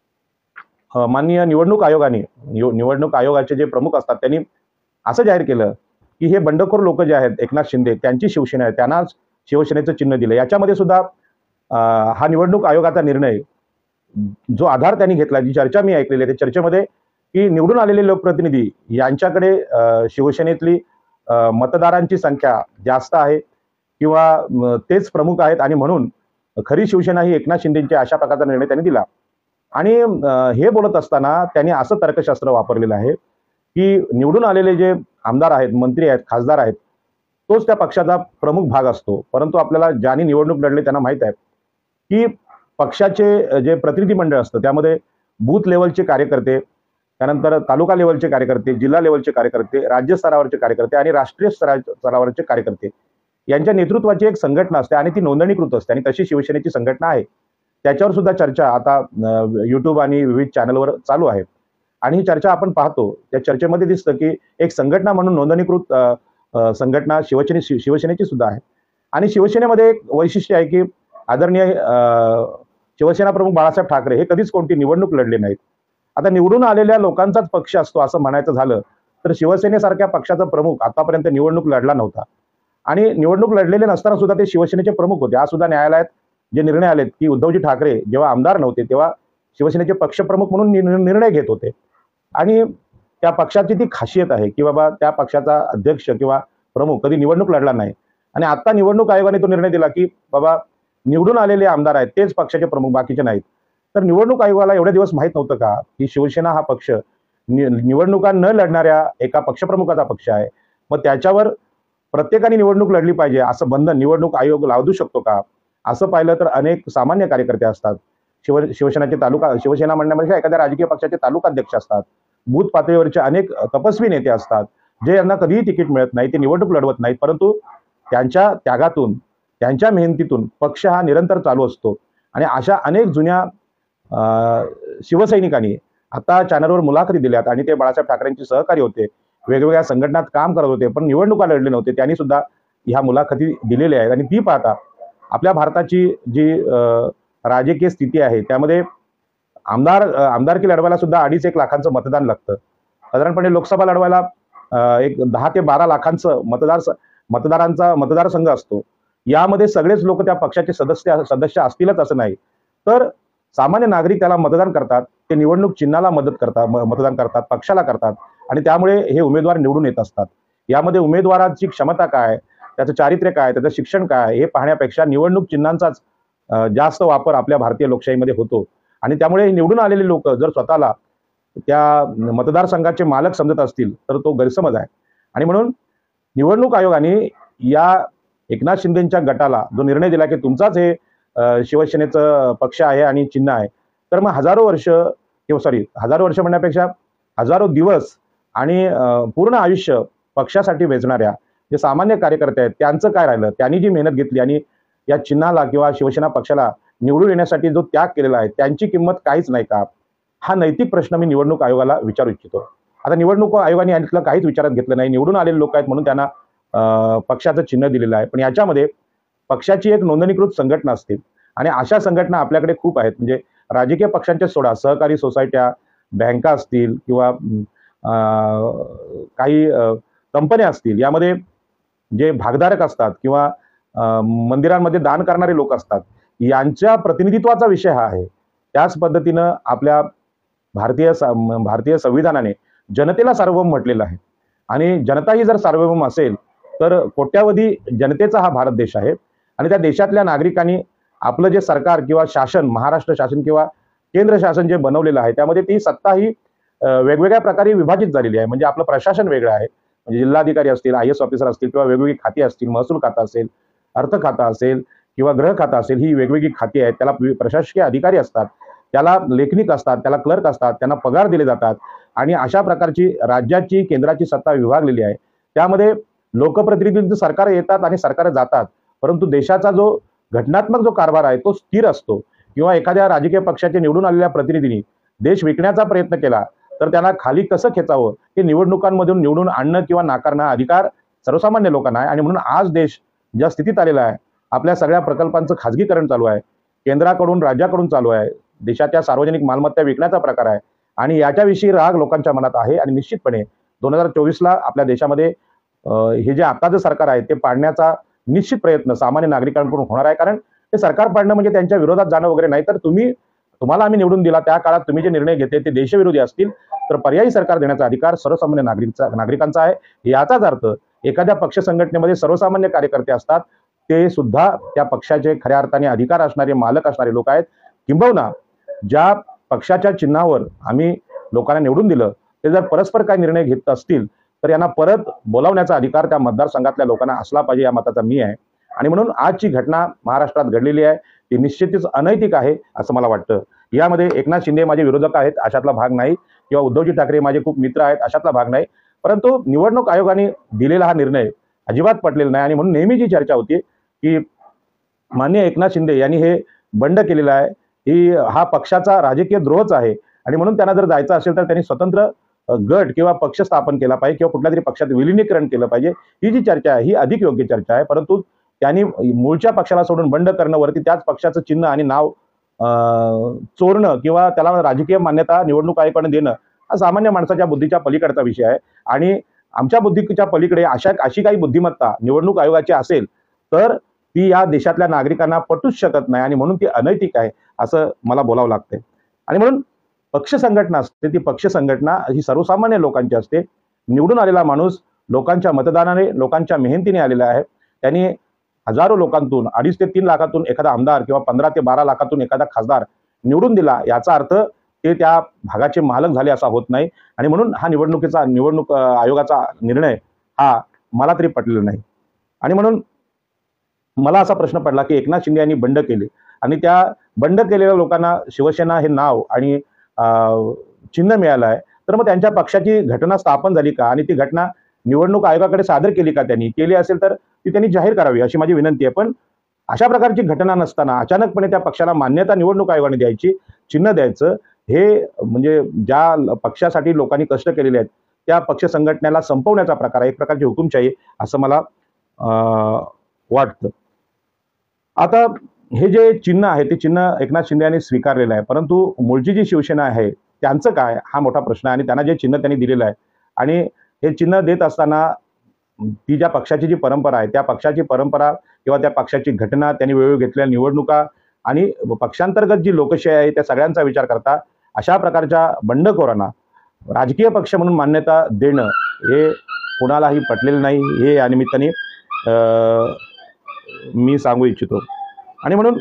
माननीय निवडणूक आयोगाचे जे प्रमुख असतात त्यांनी असं जाहीर केलं की हे बंडखोर लोक जे आहेत, एकनाथ शिंदे, त्यांची शिवसेना आहे, त्यांनाच शिवसेनेचं चिन्ह दिलं. याच्यामध्ये सुद्धा हा निवडणूक आयोगाचा निर्णय जो आधार त्यांनी घेतला, जी चर्चा मी ऐकलेली आहे त्या चर्चेमध्ये की निवडून आलेले लोकप्रतिनिधी यांच्याकडे शिवसेनेतली मतदारांची संख्या जास्त आहे किंवा तेच प्रमुख आहेत आणि म्हणून खरी शिवसेना ही एकनाथ शिंदेची, अशा प्रकारचा निर्णय त्यांनी दिला. आणि हे बोलत असताना त्यांनी असं तर्कशास्त्र वापरलेलं आहे की निवडून आलेले जे आमदार आहेत, मंत्री आहेत, खासदार आहेत, तोच त्या पक्षाचा प्रमुख भाग असतो. परंतु आपल्याला ज्यांनी निवडणूक लढले त्यांना माहीत आहे की पक्षाचे जे प्रतिनिधी मंडळ असतं त्यामध्ये बूथ लेवलचे कार्यकर्ते, त्यानंतर तालुका लेवलचे कार्यकर्ते, जिल्हा लेवलचे कार्यकर्ते, राज्य स्तरावरचे कार्यकर्ते आणि राष्ट्रीय स्तरावरचे कार्यकर्ते यांच्या नेतृत्वाची एक संघटना असते आणि ती नोंदणीकृत असते आणि तशी शिवसेनेची संघटना आहे. त्याच्यावर सुद्धा चर्चा आता YouTube आणि विविध चॅनलवर चालू आहे आणि ही चर्चा आपण पाहतो. त्या चर्चेमध्ये दिसतं की एक संघटना म्हणून नोंदणीकृत संघटना शिवसेनेची सुद्धा आहे आणि शिवसेनेमध्ये एक वैशिष्ट्य आहे की आदरणीय शिवसेना प्रमुख बाळासाहेब ठाकरे हे कधीच कोणती निवडणूक लढले नाहीत. आता निवडून आलेल्या लोकांचाच पक्ष असतो असं म्हणायचं झालं तर शिवसेनेसारख्या पक्षाचा प्रमुख आतापर्यंत निवडणूक लढला नव्हता आणि निवडणूक लढलेले नसताना सुद्धा ते शिवसेनेचे प्रमुख होते. आज सुद्धा न्यायालयात जे निर्णय आलेत की उद्धवजी ठाकरे जेव्हा आमदार नव्हते तेव्हा शिवसेनेचे पक्षप्रमुख म्हणून निर्णय घेत होते आणि त्या पक्षाची ती खासियत आहे की बाबा त्या पक्षाचा अध्यक्ष किंवा प्रमुख कधी निवडणूक लढला नाही आणि आता निवडणूक आयोगाने तो निर्णय दिला की बाबा निवडून आलेले आमदार आहेत तेच पक्षाचे प्रमुख, बाकीचे नाहीत. तर निवडणूक आयोगाला एवढे दिवस माहीत नव्हतं का की शिवसेना हा पक्ष निवडणुका न लढणाऱ्या एका पक्षप्रमुखाचा पक्ष आहे, मग त्याच्यावर प्रत्येकाने निवडणूक लढली पाहिजे असं बंधन निवडणूक आयोग लावू शकतो का? असं पाहिलं तर अनेक सामान्य कार्यकर्ते असतात, शिवसेनेचे शिवसेना म्हणण्यामध्ये एखाद्या राजकीय पक्षाचे तालुकाध्यक्ष असतात, बूथ पातळीवरचे अनेक तपस्वी नेते असतात जे यांना कधीही तिकीट मिळत नाही, ते निवडणूक लढवत नाहीत, परंतु त्यांच्या त्यागातून त्यांच्या मेहनतीतून पक्ष हा निरंतर चालू असतो. आणि अशा अनेक जुन्या शिवसैनिकांनी आता चॅनलवर मुलाखती दिल्यात आणि ते बाळासाहेब ठाकरेंचे सहकारी होते, वेगवेगळ्या संघटनात काम करत होते पण निवडणुका लढले नव्हते, त्यांनी सुद्धा ह्या मुलाखती दिलेल्या आहेत. आणि ती पाहता आपल्या भारताची जी राजकीय स्थिती आहे त्यामध्ये आमदारकी लढवायला सुद्धा 2.5-1 लाखांचं मतदान लागतं. साधारणपणे लोकसभा लढवायला एक 10 ते 12 लाखांचं मतदारसंघ असतो. यामध्ये सगळेच लोक त्या पक्षाचे सदस्य असतीलच असं नाही, तर सामान्य नागरिक त्याला मतदान करतात, ते निवडणूक चिन्हाला मतदान करतात, पक्षाला करतात आणि त्यामुळे हे उमेदवार निवडून येत असतात. यामध्ये उमेदवाराची क्षमता काय, त्याचं चारित्र्य काय, त्याचं शिक्षण काय हे पाहण्यापेक्षा निवडणूक चिन्हांचाच जास्त वापर आपल्या भारतीय लोकशाहीमध्ये होतो आणि त्यामुळे निवडून आलेले लोक जर स्वतःला त्या मतदारसंघाचे मालक समजत असतील तर तो गैरसमज आहे. आणि म्हणून निवडणूक आयोगाने या एकनाथ शिंदेच्या गटाला जो निर्णय दिला की तुमचाच हे शिवसेनेचं पक्ष आहे आणि चिन्ह आहे, तर मग हजारो वर्ष म्हणण्यापेक्षा हजारो दिवस आणि पूर्ण आयुष्य पक्षासाठी वेचणाऱ्या जे सामान्य कार्यकर्ते आहेत त्यांचं काय राहिलं? त्यांनी जी मेहनत घेतली आणि या चिन्हाला किंवा शिवसेना पक्षाला निवडून येण्यासाठी जो त्याग केलेला आहे त्यांची किंमत काहीच नाही का? हा नैतिक प्रश्न मी निवडणूक आयोगाला विचारू इच्छितो. आता निवडणूक आयोगाने यातलं काहीच विचारात घेतलं नाही, निवडून आलेले लोक आहेत म्हणून त्यांना पक्षाचं चिन्ह दिलेलं आहे, पण याच्यामध्ये पक्षाची एक नोंदणीकृत संघटना असते आणि अशा संघटना आपल्याकडे खूप आहेत. म्हणजे राजकीय पक्षांच्या सोडा सहकारी सोसायट्या, बँका असतील किंवा काही कंपन्या असतील, यामध्ये जे भागधारक असतात किंवा मंदिरांमध्ये दान करणारे लोक असतात, यांच्या प्रतिनिधित्वाचा विषय हा आहे. त्याच पद्धतीनं आपल्या भारतीय संविधानाने जनतेला सार्वभौम म्हटलेलं आहे आणि जनता ही जर सार्वभौम असेल तर कोट्यावधी जनतेचा हा भारत देश आहे आणि त्या देशातल्या नागरिकांनी आपलं जे सरकार किंवा शासन, महाराष्ट्र शासन किंवा केंद्र शासन जे बनवलेलं आहे त्यामध्ये ती सत्ता ही वेगवेगळ्या प्रकारे विभाजित झालेली आहे. म्हणजे आपलं प्रशासन वेगळं आहे, म्हणजे जिल्हाधिकारी असतील, IAS ऑफिसर असतील किंवा वेगवेगळी खाती असतील, महसूल खाता असेल, अर्थ खाता असेल किंवा गृह खाता असेल, ही वेगवेगळी खाती आहेत. त्याला प्रशासकीय अधिकारी असतात, त्याला लेखनिक असतात, त्याला क्लर्क असतात, त्यांना पगार दिले जातात आणि अशा प्रकारची राज्याची केंद्राची सत्ता विभागलेली आहे. त्यामध्ये लोकप्रतिनिधी सरकार येतात आणि सरकार जातात, परंतु देशाचा जो घटनात्मक जो कारभार आहे तो स्थिर असतो. किंवा एखाद्या राजकीय पक्षाचे निवडून आलेल्या प्रतिनिधींनी देश विकण्याचा प्रयत्न केला तर त्यांना खाली कसं खेचावं हे निवडणुकांमधून निवडून आणणं किंवा नाकारणं अधिकार सर्वसामान्य लोकांना आहे. आणि म्हणून आज देश ज्या स्थितीत आलेला आहे, आपल्या सगळ्या प्रकल्पांचं खाजगीकरण चालू आहे, केंद्राकडून राज्याकडून चालू आहे, देशाच्या सार्वजनिक मालमत्ता विकण्याचा प्रकार आहे आणि याच्याविषयी राग लोकांच्या मनात आहे. आणि निश्चितपणे 2024ला आपल्या देशामध्ये हे जे आताचं सरकार आहे ते पाडण्याचा निश्चित प्रयत्न सामान्य नागरिकांकडून होणार आहे. कारण ते सरकार पाडणं म्हणजे त्यांच्या विरोधात जाणं वगैरे नाही, तर तुम्हाला आम्ही निवडून दिला त्या काळात तुम्ही जे निर्णय घेतले ते देशविरोधी असतील तर पर्यायी सरकार देण्याचा अधिकार सर्वसामान्य नागरिकांचा आहे. याचाच अर्थ एखाद्या पक्ष संघटनेमध्ये सर्वसामान्य कार्यकर्ते असतात, ते सुद्धा त्या पक्षाचे खऱ्या अर्थाने अधिकार असणारे, मालक असणारे लोक आहेत. किंबहुना ज्या पक्षाच्या चिन्हावर आम्ही लोकांना निवडून दिलं ते जर परस्पर काय निर्णय घेत असतील तर यांना परत बोलावण्याचा अधिकार त्या मतदारसंघातल्या लोकांना असला पाहिजे, या मताचा मी आहे. आणि म्हणून आजची घटना महाराष्ट्रात घडलेली आहे ती निश्चितच अनैतिक आहे असं मला वाटतं. यामध्ये एकनाथ शिंदे माझे विरोधक आहेत अशातला भाग नाही, किंवा उद्धवजी ठाकरे माझे खूप मित्र आहेत अशातला भाग नाही. परंतु निवडणूक आयोगाने दिलेला हा निर्णय अजिबात पटलेला नाही, आणि म्हणून नेहमी जी चर्चा होती की माननीय एकनाथ शिंदे यांनी हे बंड केलेलं आहे, हा पक्षाचा राजकीय द्रोहच आहे, आणि म्हणून त्यांना जर जायचं असेल तर त्यांनी स्वतंत्र गट किंवा पक्ष स्थापन केला पाहिजे, किंवा कुठल्या तरी पक्षात विलिनीकरण केलं पाहिजे. ही जी चर्चा आहे ही अधिक योग्य चर्चा आहे. परंतु त्यांनी मूळच्या पक्षाला सोडून बंड करणं, वरती त्याच पक्षाचं चिन्ह आणि नाव चोरणं किंवा त्याला राजकीय मान्यता निवडणूक आयोगाने देणं हा सामान्य माणसाच्या बुद्धीच्या पलीकडचा विषय आहे. आणि आमच्या बुद्धीच्या पलीकडे अशी काही बुद्धिमत्ता निवडणूक आयोगाची असेल तर ती या देशातल्या नागरिकांना पटूच शकत नाही, आणि म्हणून ती अनैतिक आहे असं मला बोलावं लागतंय. आणि म्हणून पक्ष संघटना असते, ती पक्ष संघटना ही सर्वसामान्य लोकांची असते. निवडून आलेला माणूस लोकांच्या मतदानाने, लोकांच्या मेहनतीने आलेला आहे. त्यांनी हजारो लोकांतून 2.5 ते 3 लाखातून एखादा आमदार किंवा 15 ते 12 लाखातून एखादा खासदार निवडून दिला, याचा अर्थ ते त्या भागाचे मालक झाले असा होत नाही. आणि म्हणून हा निवडणूक आयोगाचा निर्णय हा मला तरी पटलेला नाही. आणि म्हणून मला असा प्रश्न पडला की एकनाथ शिंदे यांनी बंड केले, आणि त्या बंड केलेल्या लोकांना शिवसेना हे नाव आणि चिन्ह मिळालं आहे, तर मग त्यांच्या पक्षाची घटना स्थापन झाली का, आणि ती घटना निवडणूक आयोगाकडे सादर केली का, त्यांनी केली असेल तर ती त्यांनी जाहीर करावी अशी माझी विनंती आहे. पण अशा प्रकारची घटना नसताना अचानकपणे त्या पक्षाला मान्यता निवडणूक आयोगाने द्यायची, चिन्ह द्यायचं, हे म्हणजे ज्या पक्षासाठी लोकांनी कष्ट केलेले आहेत त्या पक्ष संघटनेला संपवण्याचा प्रकार आहे, एक प्रकारची हुकुमशाही असं मला वाटतं. आता हे जे चिन्ह आहे ते चिन्ह एकनाथ शिंदे यांनी स्वीकारलेलं आहे, परंतु मूळची जी शिवसेना आहे त्यांचं काय हा मोठा प्रश्न आहे. आणि त्यांना जे चिन्ह त्यांनी दिलेलं आहे, आणि हे चिन्ह देत असताना ती ज्या पक्षाची जी परंपरा आहे त्या पक्षाची परंपरा किंवा त्या पक्षाची घटना, त्यांनी वेळोवेळी घेतलेल्या निवडणुका आणि पक्षांतर्गत जी लोकशाही आहे त्या सगळ्यांचा विचार करता अशा प्रकारच्या बंडखोरांना राजकीय पक्ष म्हणून मान्यता देणं हे कोणालाही पटलेलं नाही, हे या निमित्ताने मी सांगू इच्छितो. आणि म्हणून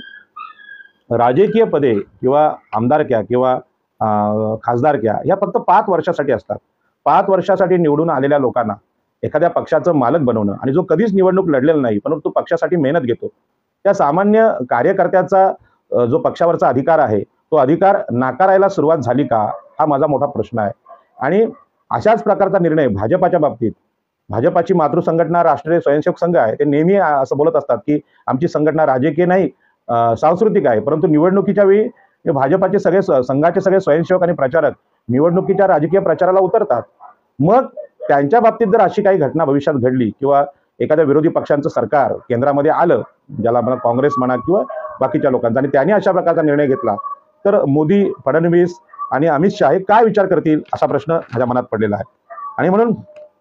राजकीय पदे किंवा आमदारक्या किंवा खासदारक्या ह्या फक्त 5 वर्षासाठी असतात. 5 वर्षासाठी निवडून आलेल्या लोकांना एखाद्या पक्षाचं मालक बनवणं, आणि जो कधीच निवडणूक लढलेला नाही परंतु पक्षासाठी मेहनत घेतो, त्या सामान्य कार्यकर्त्याचा जो पक्षावरचा अधिकार आहे तो अधिकार नाकारायला सुरुवात झाली का, हा माझा मोठा प्रश्न आहे. आणि अशाच प्रकारचा निर्णय भाजपाच्या बाबतीत, भाजपाची मातृसंघटना राष्ट्रीय स्वयंसेवक संघ आहे, ते नेहमी असं बोलत असतात की आमची संघटना राजकीय नाही सांस्कृतिक आहे, परंतु निवडणुकीच्या वेळी भाजपाचे संघाचे सगळे स्वयंसेवक आणि प्रचारक निवडणुकीच्या राजकीय प्रचाराला उतरतात. मग त्यांच्या बाबतीत जर अशी काही घटना भविष्यात घडली किंवा एखाद्या विरोधी पक्षांचं सरकार केंद्रामध्ये आलं, ज्याला म्हणा काँग्रेस म्हणा किंवा बाकीच्या लोकांचा, आणि त्यांनी अशा प्रकारचा निर्णय घेतला तर मोदी, फडणवीस आणि अमित शहा हे काय विचार करतील असा प्रश्न माझ्या मनात पडलेला आहे. आणि म्हणून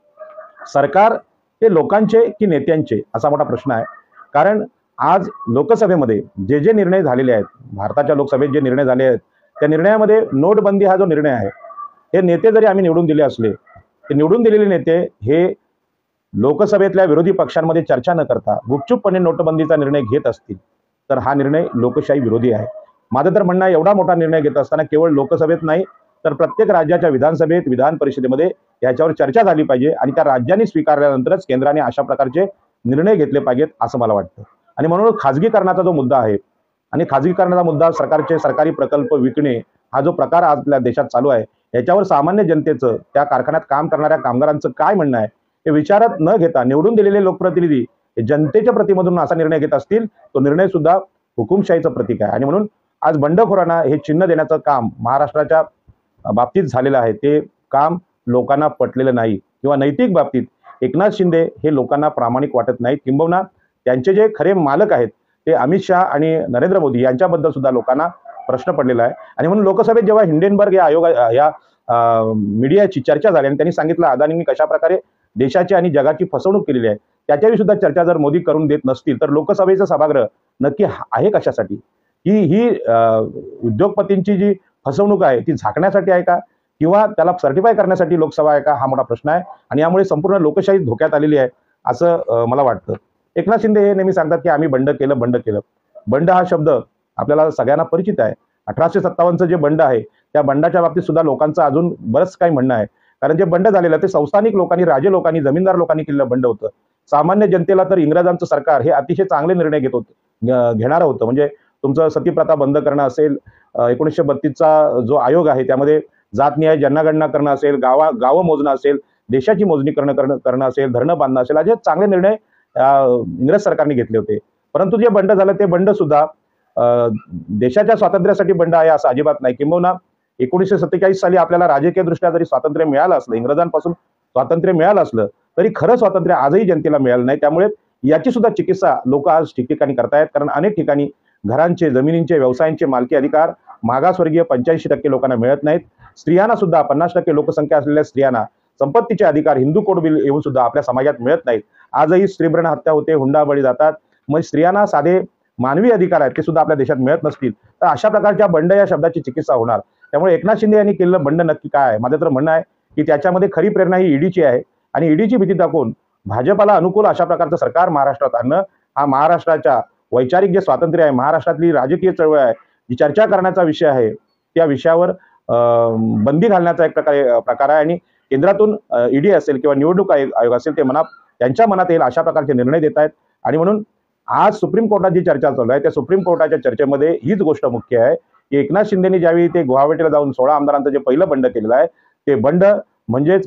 सरकार हे लोकांचे की नेत्यांचे असा मोठा प्रश्न आहे. कारण आज लोकसभेमध्ये जे निर्णय झालेले आहेत, भारताच्या लोकसभेत जे निर्णय झाले आहेत त्या निर्णयामध्ये नोटबंदी हा जो निर्णय आहे, हे नेते जरी आम्ही निवडून दिले असले, ते निवडून दिलेले नेते हे लोकसभेतल्या विरोधी पक्षांमध्ये चर्चा न करता गुपचूपपणे नोटबंदीचा निर्णय घेत असतील तर हा निर्णय लोकशाही विरोधी आहे. माझं तर म्हणणं एवढा मोठा निर्णय घेत असताना केवळ लोकसभेत नाही तर प्रत्येक राज्याच्या विधानसभेत, विधान परिषदेमध्ये याच्यावर चर्चा झाली पाहिजे, आणि त्या राज्यांनी स्वीकारल्यानंतरच केंद्राने अशा प्रकारचे निर्णय घेतले पाहिजेत असं मला वाटतं. आणि म्हणून खाजगीकरणाचा जो मुद्दा आहे, आणि खाजगीकरणाचा मुद्दा सरकारी प्रकल्प विकणे हा जो प्रकार आपल्या देशात चालू आहे, याच्यावर सामान्य जनतेचं, त्या कारखान्यात काम करणाऱ्या कामगारांचं काय म्हणणं आहे हे विचारात न घेता निवडून दिलेले लोकप्रतिनिधी जनतेच्या प्रतिमधून असा निर्णय घेत असतील, तो निर्णय सुद्धा हुकुमशाहीचं प्रतीक आहे. आणि म्हणून आज बंडखोरांना हे चिन्ह देण्याचं काम महाराष्ट्राच्या बाबतीत झालेलं आहे, ते काम लोकांना पटलेलं नाही, किंवा नैतिक बाबतीत एकनाथ शिंदे हे लोकांना प्रामाणिक वाटत नाहीत. किंबहुना त्यांचे जे खरे मालक आहेत ते अमित शहा आणि नरेंद्र मोदी यांच्याबद्दल सुद्धा लोकांना प्रश्न पडलेला आहे. आणि म्हणून लोकसभेत जेव्हा हिंडेनबर्ग या मीडियाची चर्चा झाली आणि त्यांनी सांगितलं अदानींनी कशा प्रकारे देशाची आणि जगाची फसवणूक केलेली आहे, त्याच्याही सुद्धा चर्चा जर मोदी करून देत नसतील तर लोकसभेचं सभागृह नक्की आहे कशासाठी? ही उद्योगपतींची जी फसवणूक आहे ती झाकण्यासाठी आहे का, किंवा त्याला सर्टिफाय करण्यासाठी लोकसभा आहे का, हा मोठा प्रश्न आहे. आणि यामुळे संपूर्ण लोकशाही धोक्यात आलेली आहे असं मला वाटतं. एकनाथ शिंदे हे नेहमी सांगतात की आम्ही बंड केलं. बंड हा शब्द आपल्याला सगळ्यांना परिचित आहे. 1857चं जे बंड आहे त्या बंडाच्या बाबतीत सुद्धा लोकांचं अजून बरंच काही म्हणणं आहे. कारण जे बंड झालेलं ते संस्थानिक लोकांनी, राजे लोकांनी, जमीनदार लोकांनी केलेलं बंड होतं. सामान्य जनतेला तर इंग्रजांचं सरकार हे अतिशय चांगले निर्णय घेणारं होतं. म्हणजे तुमचं सतीप्रथा बंद करणं असेल, 1932चा जो आयोग आहे त्यामध्ये जातनिहाय जनगणना करणं असेल, गावं मोजणं असेल, देशाची मोजणी करणं असेल, धरणं बांधणं असेल, असे चांगले निर्णय इंग्रज सरकारने घेतले होते. परंतु जे बंड झालं ते बंड सुद्धा देशाच्या स्वातंत्र्यासाठी बंड आहे असं अजिबात नाही. किंबहुना 1947 साली आपल्याला राजकीयदृष्ट्या जरी स्वातंत्र्य मिळालं असलं, इंग्रजांपासून स्वातंत्र्य मिळालं असलं, तरी खरं स्वातंत्र्य आजही जनतेला मिळालं नाही. त्यामुळे याची सुद्धा चिकित्सा लोक आज ठिकठिकाणी करतायत. कारण अनेक ठिकाणी घरांचे, जमिनींचे, व्यवसायांचे मालकी अधिकार मागासवर्गीय 85% लोकांना मिळत नाहीत. स्त्रियांना सुद्धा 50% लोकसंख्या असलेल्या स्त्रियांना संपत्तीचे अधिकार हिंदू कोड बिल येऊन सुद्धा आपल्या समाजात मिळत नाहीत. आजही स्त्रीभ्रूण हत्या होते, हुंडाबळी जातात. मग स्त्रियांना साधे मानवी अधिकार आहेत ते सुद्धा आपल्या देशात मिळत नसतील, तर अशा प्रकारच्या बंड या शब्दाची चिकित्सा होणार. त्यामुळे एकनाथ शिंदे यांनी केलेलं बंड नक्की काय आहे? माझं तर म्हणणं आहे की त्याच्यामध्ये खरी प्रेरणा ही ईडीची आहे. आणि ईडीची भीती दाखवून भाजपाला अनुकूल अशा प्रकारचं सरकार महाराष्ट्रात आणणं हा महाराष्ट्राच्या वैचारिक जे स्वातंत्र्य आहे, महाराष्ट्रातली राजकीय चळवळ आहे, जी चर्चा करण्याचा विषय आहे, त्या विषयावर बंदी घालण्याचा एक प्रकार आहे. आणि केंद्रातून ईडी असेल किंवा निवडणूक आयोग असेल ते त्यांच्या मनात येईल अशा प्रकारचे निर्णय देत आहेत. आणि म्हणून आज सुप्रीम कोर्टात जी चर्चा चालू आहे त्या सुप्रीम कोर्टाच्या चर्चेमध्ये हीच गोष्ट मुख्य आहे की एकनाथ शिंदेनी ज्यावेळी ते गुवाहाटीला जाऊन 16 आमदारांचं जे पहिलं बंड केलेलं आहे ते बंड म्हणजेच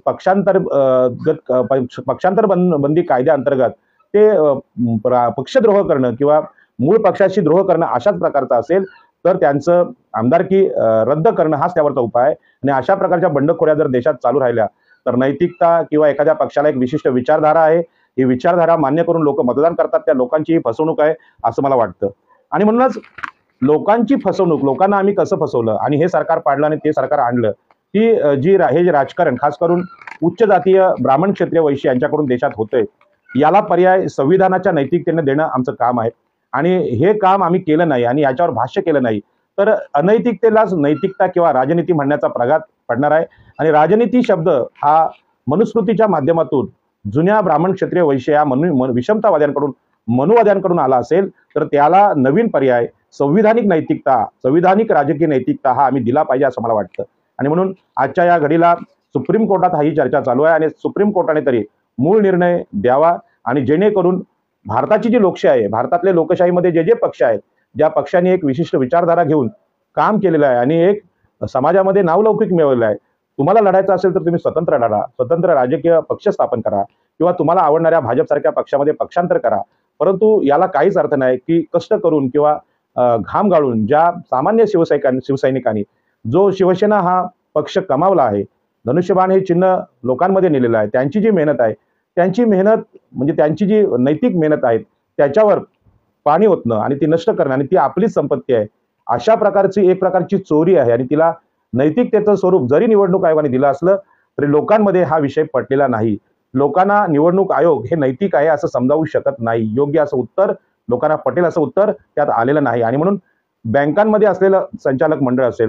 पक्षांतर बंदी कायद्याअंतर्गत ते पक्षद्रोह करणं किंवा मूळ पक्षाशी द्रोह करणं अशाच प्रकारचं असेल तर त्यांचं आमदारकी रद्द करणं हाच त्यावरचा उपाय आहे. आणि अशा प्रकारच्या बंडखोऱ्या जर देशात चालू राहिल्या तर नैतिकता किंवा एखाद्या पक्षाला एक विशिष्ट विचारधारा आहे, ही विचारधारा मान्य करून लोक मतदान करतात, त्या लोकांची ही फसवणूक आहे असं मला वाटतं. आणि म्हणूनच लोकांची फसवणूक, लोकांना आम्ही कसं फसवलं आणि हे सरकार पाडलं आणि ते सरकार आणलं, ही हे जे राजकारण खास करून उच्च जातीय ब्राह्मण क्षत्रिय वैश्य यांच्याकडून देशात होतंय, याला पर्याय संविधानाच्या नैतिकतेने देणं आमचं काम आहे. आणि हे काम आम्ही केलं नाही आणि याच्यावर भाष्य केलं नाही तर अनैतिकतेलाच नैतिकता किंवा राजनीती म्हणण्याचा प्रघात पडणार आहे. आणि राजनीती शब्द हा मनुस्मृतीच्या माध्यमातून जुन्या ब्राह्मण क्षत्रिय वैश्य या विषमतावाद्यांकडून मनुवाद्यांकडून आला असेल तर त्याला नवीन पर्याय संविधानिक नैतिकता, संविधानिक राजकीय नैतिकता हा आम्ही दिला पाहिजे असं मला वाटतं. आणि म्हणून आजच्या या घडीला सुप्रीम कोर्टात ही चर्चा चालू आहे आणि सुप्रीम कोर्टाने तरी मूळ निर्णय द्यावा. आणि जेणेकरून भारताची जी लोकशाही आहे, भारतातल्या लोकशाहीमध्ये जे जे पक्ष आहेत, ज्या पक्षांनी एक विशिष्ट विचारधारा घेऊन काम केलेलं आहे आणि एक समाजामध्ये नावलौकिक मिळवलेलं आहे, तुम्हाला लढायचं असेल तर तुम्ही स्वतंत्र लढा, स्वतंत्र राजकीय पक्ष स्थापन करा किंवा तुम्हाला आवडणाऱ्या भाजपसारख्या पक्षामध्ये पक्षांतर करा. परंतु याला काहीच अर्थ नाही की कष्ट करून किंवा घाम गाळून ज्या सामान्य शिवसैनिकांनी जो शिवसेना हा पक्ष कमावला आहे, धनुष्यबाण हे चिन्ह लोकांमध्ये नेलेलं आहे, त्यांची जी मेहनत आहे, त्यांची मेहनत म्हणजे त्यांची जी नैतिक मेहनत आहे त्याच्यावर पाणी ओतणं आणि ती नष्ट करणं आणि ती आपलीच संपत्ती आहे अशा प्रकारची एक प्रकारची चोरी आहे. आणि तिला नैतिकतेचं स्वरूप जरी निवडणूक आयोगाने दिलं असलं तरी लोकांमध्ये हा विषय पटलेला नाही. लोकांना निवडणूक आयोग हे नैतिक आहे असं समजावू शकत नाही. योग्य असं उत्तर, लोकांना पटेल असं उत्तर त्यात आलेलं नाही. आणि म्हणून बँकांमध्ये असलेलं संचालक मंडळ असेल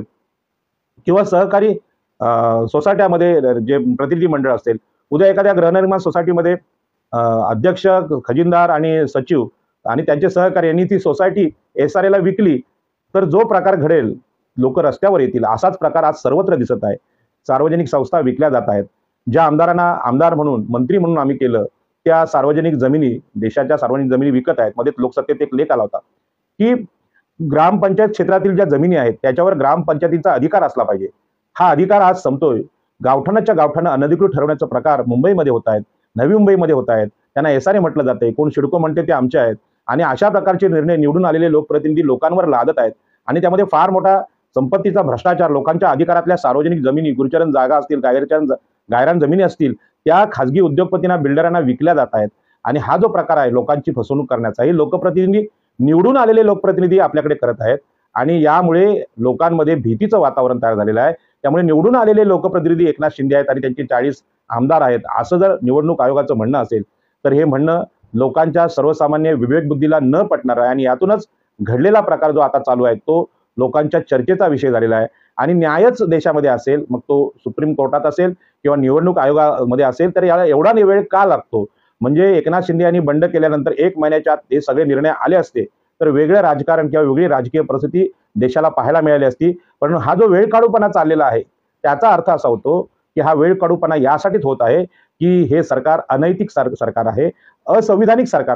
किंवा सहकारी सोसायट्यामध्ये जे प्रतिनिधी मंडळ असेल, उद्या एखाद्या गृहनिर्माण सोसायटीमध्ये अध्यक्ष, खजिनदार आणि सचिव आणि त्यांचे सहकारी यांनी ती सोसायटी SRA ला विकली तर जो प्रकार घडेल, लोक रस्त्यावर येतील, असाच प्रकार आज सर्वत्र दिसत आहे. सार्वजनिक संस्था विकल्या जात आहेत. ज्या आमदारांना आमदार म्हणून, मंत्री म्हणून आम्ही केलं, त्या सार्वजनिक जमिनी, देशाच्या सार्वजनिक जमिनी विकत आहेत. मध्ये लोकसत्तेत एक लेख आला होता की ग्रामपंचायत क्षेत्रातील ज्या जमिनी आहेत त्याच्यावर ग्रामपंचायतीचा अधिकार असला पाहिजे. हा अधिकार आज संपतोय. गावठाणाच्या गावठाणं अनधिकृत ठरवण्याचा प्रकार मुंबईमध्ये होत आहेत, नवी मुंबईमध्ये होत आहेत. त्यांना SRA म्हटलं जाते, कोण शिडको म्हणते ते आमचे आहेत. आणि अशा प्रकारचे निर्णय निवडून आलेले लोकप्रतिनिधी लोकांवर लादत आहेत. आणि त्यामध्ये फार मोठा संपत्तीचा भ्रष्टाचार, लोकांच्या अधिकारातल्या सार्वजनिक जमिनी, गुरुचरण जागा असतील, गायरान जमिनी असतील, त्या खाजगी उद्योगपतींना, बिल्डरांना विकल्या जात आहेत. आणि हा जो प्रकार आहे लोकांची फसवणूक करण्याचा, हे लोकप्रतिनिधी, निवडून आलेले लोकप्रतिनिधी आपल्याकडे करत आहेत. आणि यामुळे लोकांमध्ये भीतीचं वातावरण तयार झालेलं आहे. त्यामुळे निवडून आलेले लोकप्रतिनिधी एकनाथ शिंदे आहेत आणि त्यांचे 40 आमदार आहेत असं जर निवडणूक आयोगाचं म्हणणं असेल तर हे म्हणणं लोकांच्या सर्वसामान्य विवेकबुद्धीला न पटणार आहे. आणि यातूनच घडलेला प्रकार जो आता चालू आहे तो लोकांच्या चर्चेचा विषय झालेला आहे. आणि न्यायच देशामध्ये असेल, मग तो सुप्रीम कोर्टात असेल किंवा निवडणूक आयोगामध्ये असेल, तर याला एवढा वेळ का लागतो? म्हणजे एकनाथ शिंदे यांनी बंड केल्यानंतर 1 महिन्याच्या आत हे सगळे निर्णय आले असते तर वेगळं राजकारण किंवा वेगळी राजकीय परिस्थिती देशाला पाहायला मिळाली असती. पण हा जो वेळ काढूपणा चाललेला आहे त्याचा अर्थ असा होतो की हा वेळ काढूपणा यासाठीच होत आहे की हे सरकार अनैतिक सरकार आहे, असंविधानिक सरकार आहे.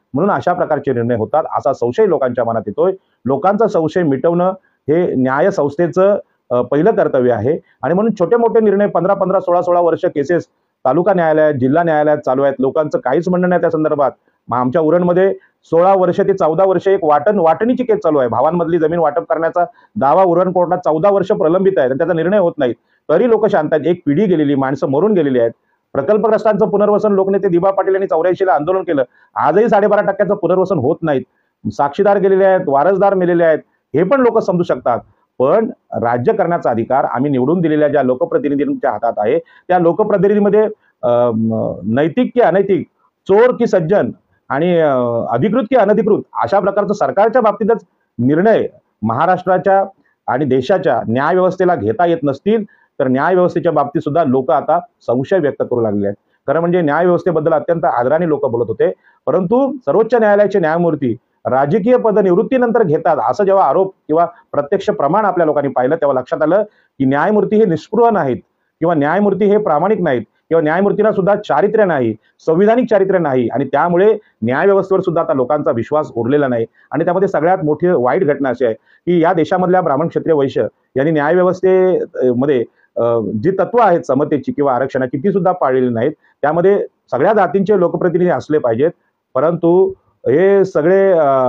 म्हणून अशा प्रकारचे निर्णय होतात असा संशय लोकांच्या मनात येतोय. लोकांचा संशय मिटवणं हे न्याय संस्थेचं पहिलं कर्तव्य आहे आणि म्हणून छोटे मोठे निर्णय 15-15, 16-16 वर्ष केसेस तालुका न्यायालयात, जिल्हा न्यायालयात चालू आहेत. लोकांचं काहीच म्हणणं नाही त्या संदर्भात. मग आमच्या उरणमध्ये 16 वर्ष ते 14 वर्ष एक वाटणीची केस चालू आहे. भावांमधली जमीन वाटप करण्याचा दावा उरण कोर्टात 14 वर्ष प्रलंबित आहे आणि त्याचा निर्णय होत नाही. तरी लोक शांत आहेत. एक पिढी गेलेली, माणसं मरून गेलेली आहेत. प्रकल्पग्रस्तांचं पुनर्वसन लोकनेते दिबा पाटील यांनी 84 आंदोलन केलं. आजही 12.5% पुनर्वसन होत नाहीत. साक्षीदार गेलेले आहेत, वारसदार मेलेले आहेत. हे पण लोक समजू शकतात. पण राज्य करण्याचा अधिकार आम्ही निवडून दिलेल्या ज्या लोकप्रतिनिधींच्या हातात आहे, त्या लोकप्रतिनिधीमध्ये नैतिक की अनैतिक, चोर की सज्जन आणि अधिकृत की अनधिकृत अशा प्रकारचं सरकारच्या बाबतीतच निर्णय महाराष्ट्राच्या आणि देशाच्या न्याय व्यवस्थेला घेता येत नसतील तर न्याय व्यवस्थेच्या बाबतीत सुद्धा लोक आता संशय व्यक्त करू लागले आहेत. खरं म्हणजे न्याय व्यवस्थेबद्दल अत्यंत आदराने लोक बोलत होते, परंतु सर्वोच्च न्यायालयाचे न्यायमूर्ती राजकीय पद निवृत्तीनंतर घेतात असं जेव्हा आरोप किंवा प्रत्यक्ष प्रमाण आपल्या लोकांनी पाहिलं तेव्हा लक्षात आलं की न्यायमूर्ती हे निष्पृह नाहीत किंवा न्यायमूर्ती हे प्रामाणिक नाहीत किंवा न्यायमूर्तीला सुद्धा चारित्र्य नाही, संविधानिक चारित्र्य नाही आणि त्यामुळे न्याय व्यवस्थेवर सुद्धा आता लोकांचा विश्वास उरलेला नाही. आणि त्यामध्ये सगळ्यात मोठी वाईट घटना अशी आहे की या देशामधल्या ब्राह्मण क्षत्रिय वैश्य यांनी न्याय व्यवस्थेमध्ये जी तत्व आहेत समतेची किंवा आरक्षणाची ती सुद्धा पाळलेली नाहीत. त्यामध्ये सगळ्या जातींचे लोकप्रतिनिधी असले पाहिजेत, परंतु हे सगळे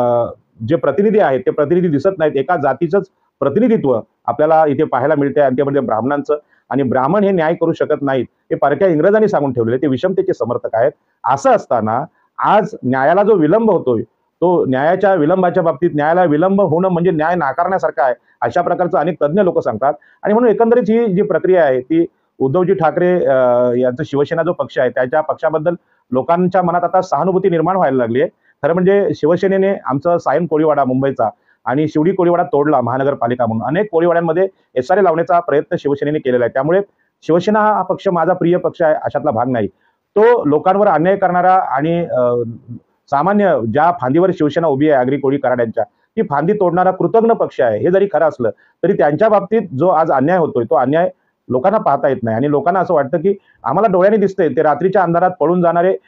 जे प्रतिनिधी आहेत ते प्रतिनिधी दिसत नाहीत. एका जातीचंच प्रतिनिधित्व आपल्याला इथे पाहायला मिळते आणि त्यामध्ये ब्राह्मणांचं. आणि ब्राह्मण हे न्याय करू शकत नाहीत हे परक्या इंग्रजांनी सांगून ठेवलेले, ते विषमतेचे समर्थक आहेत. असं असताना आज न्यायाला जो विलंब होतोय तो न्यायाच्या विलंबाच्या बाबतीत न्यायाला विलंब होणं म्हणजे न्याय नाकारण्यासारखं आहे अशा प्रकारचं अनेक तज्ज्ञ लोक सांगतात. आणि म्हणून एकंदरीत ही जी प्रक्रिया आहे ती उद्धवजी ठाकरे यांचा शिवसेना जो पक्ष आहे त्याच्या पक्षाबद्दल लोकांच्या मनात आता सहानुभूती निर्माण व्हायला लागली आहे. खरं म्हणजे शिवसेनेने आमचा सायन कोळीवाडा मुंबईचा आणि शिवडी कोळीवाडा तोडला महानगरपालिका म्हणून. अनेक कोळीवाड्यांमध्ये SRA लावण्याचा प्रयत्न शिवसेनेने केलेला आहे. त्यामुळे शिवसेना हा पक्ष माझा प्रिय पक्ष आहे अशातला भाग नाही. तो लोकांवर अन्याय करणारा आणि सामान्य ज्या फांदीवर शिवसेना उभी आहे आगरी कोळी कराड्यांच्या ती फांदी तोडणारा कृतज्ञ पक्ष आहे. हे जरी खरं असलं तरी त्यांच्या बाबतीत जो आज अन्याय होतोय तो अन्याय लोकांना पाहता येत नाही आणि लोकांना असं वाटतं की आम्हाला डोळ्यांनी दिसतंय ते रात्रीच्या अंधारात पळून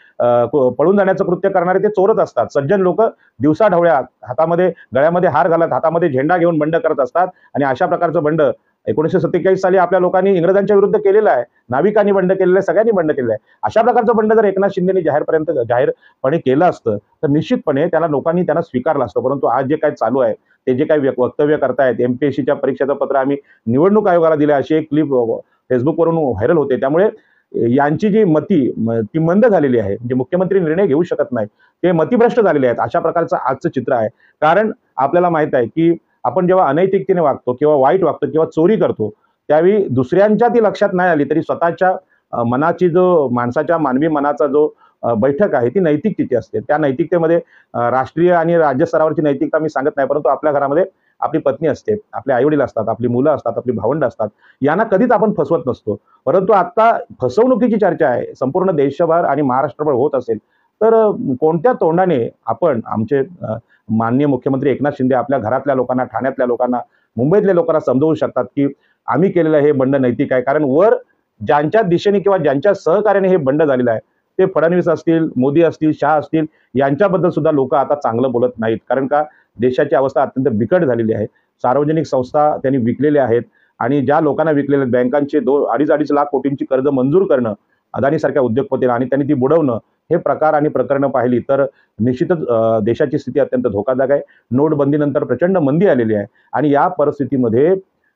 जाण्याचं कृत्य करणारे ते चोरच असतात. सज्जन लोक दिवसा ढवळ्या हातामध्ये गळ्यामध्ये हार घालत हातामध्ये झेंडा घेऊन बंड करत असतात आणि अशा प्रकारचं बंड 1947 साली आपल्या लोकांनी इंग्रजांच्या विरुद्ध केलेलं आहे. नाविकांनी बंड केलेलं आहे, सगळ्यांनी बंड केलेलं आहे. अशा प्रकारचं बंड जर एकनाथ शिंदेनी जाहीरपणे केलं असतं तर निश्चितपणे लोकांनी त्यांना स्वीकारलं असतं. परंतु आज जे काय चालू आहे ते जे काही वक्तव्य करतायत, MPSCच्या परीक्षेचं पत्र आम्ही निवडणूक आयोगाला दिलं अशी एक क्लिप फेसबुकवरून व्हायरल होते. त्यामुळे यांची जी ती मंद झालेली आहे. म्हणजे मुख्यमंत्री निर्णय घेऊ शकत नाही, ते मतिभ्रष्ट झालेले आहेत. अशा प्रकारचं आजचं चित्र आहे. कारण आपल्याला माहित आहे की आपण जेव्हा अनैतिकतेने वागतो किंवा वाईट वागतो किंवा चोरी करतो त्यावेळी दुसऱ्यांच्या ती लक्षात नाही आली तरी स्वतःच्या मनाची जो माणसाच्या मानवी मनाचा जो बैठक आहे ती नैतिकतेची असते. त्या नैतिकतेमध्ये राष्ट्रीय आणि राज्य स्तरावरची नैतिकता मी सांगत नाही, परंतु आपल्या घरामध्ये आपली पत्नी असते, आपले आईवडील असतात, आपली मुलं असतात, आपली भावंड असतात, यांना कधीच आपण फसवत नसतो. परंतु आता फसवणुकीची चर्चा आहे संपूर्ण देशभर आणि महाराष्ट्रभर होत असेल तर कोणत्या तोंडाने आपण आमचे माननीय मुख्यमंत्री एकनाथ शिंदे आपल्या घरातल्या लोकांना, ठाण्यातल्या लोकांना, मुंबईतल्या लोकांना समजवू शकतात की आम्ही केलेलं हे बंड नैतिक आहे. कारण वर ज्यांच्या दिशेने किंवा ज्यांच्या सहकार्याने हे बंड झालेलं आहे ते फडणवीस असतील, मोदी असतील, शाह असतील यांच्याबद्दल सुद्धा लोक आता चांगलं बोलत नाहीत. कारण का देशाची अवस्था अत्यंत बिकट झालेली आहे. सार्वजनिक संस्था त्यांनी विकलेल्या आहेत आणि ज्या लोकांना विकलेले बँकांचे 2-2.5 लाख कोटींची कर्ज मंजूर करणं अदानीसारख्या उद्योगपतीला आणि त्यांनी ती बुडवणं हे प्रकार आणि प्रकरणं पाहिली तर निश्चितच देशाची स्थिती अत्यंत धोकादायक आहे. नोटबंदीनंतर प्रचंड मंदी आलेली आहे आणि या परिस्थितीमध्ये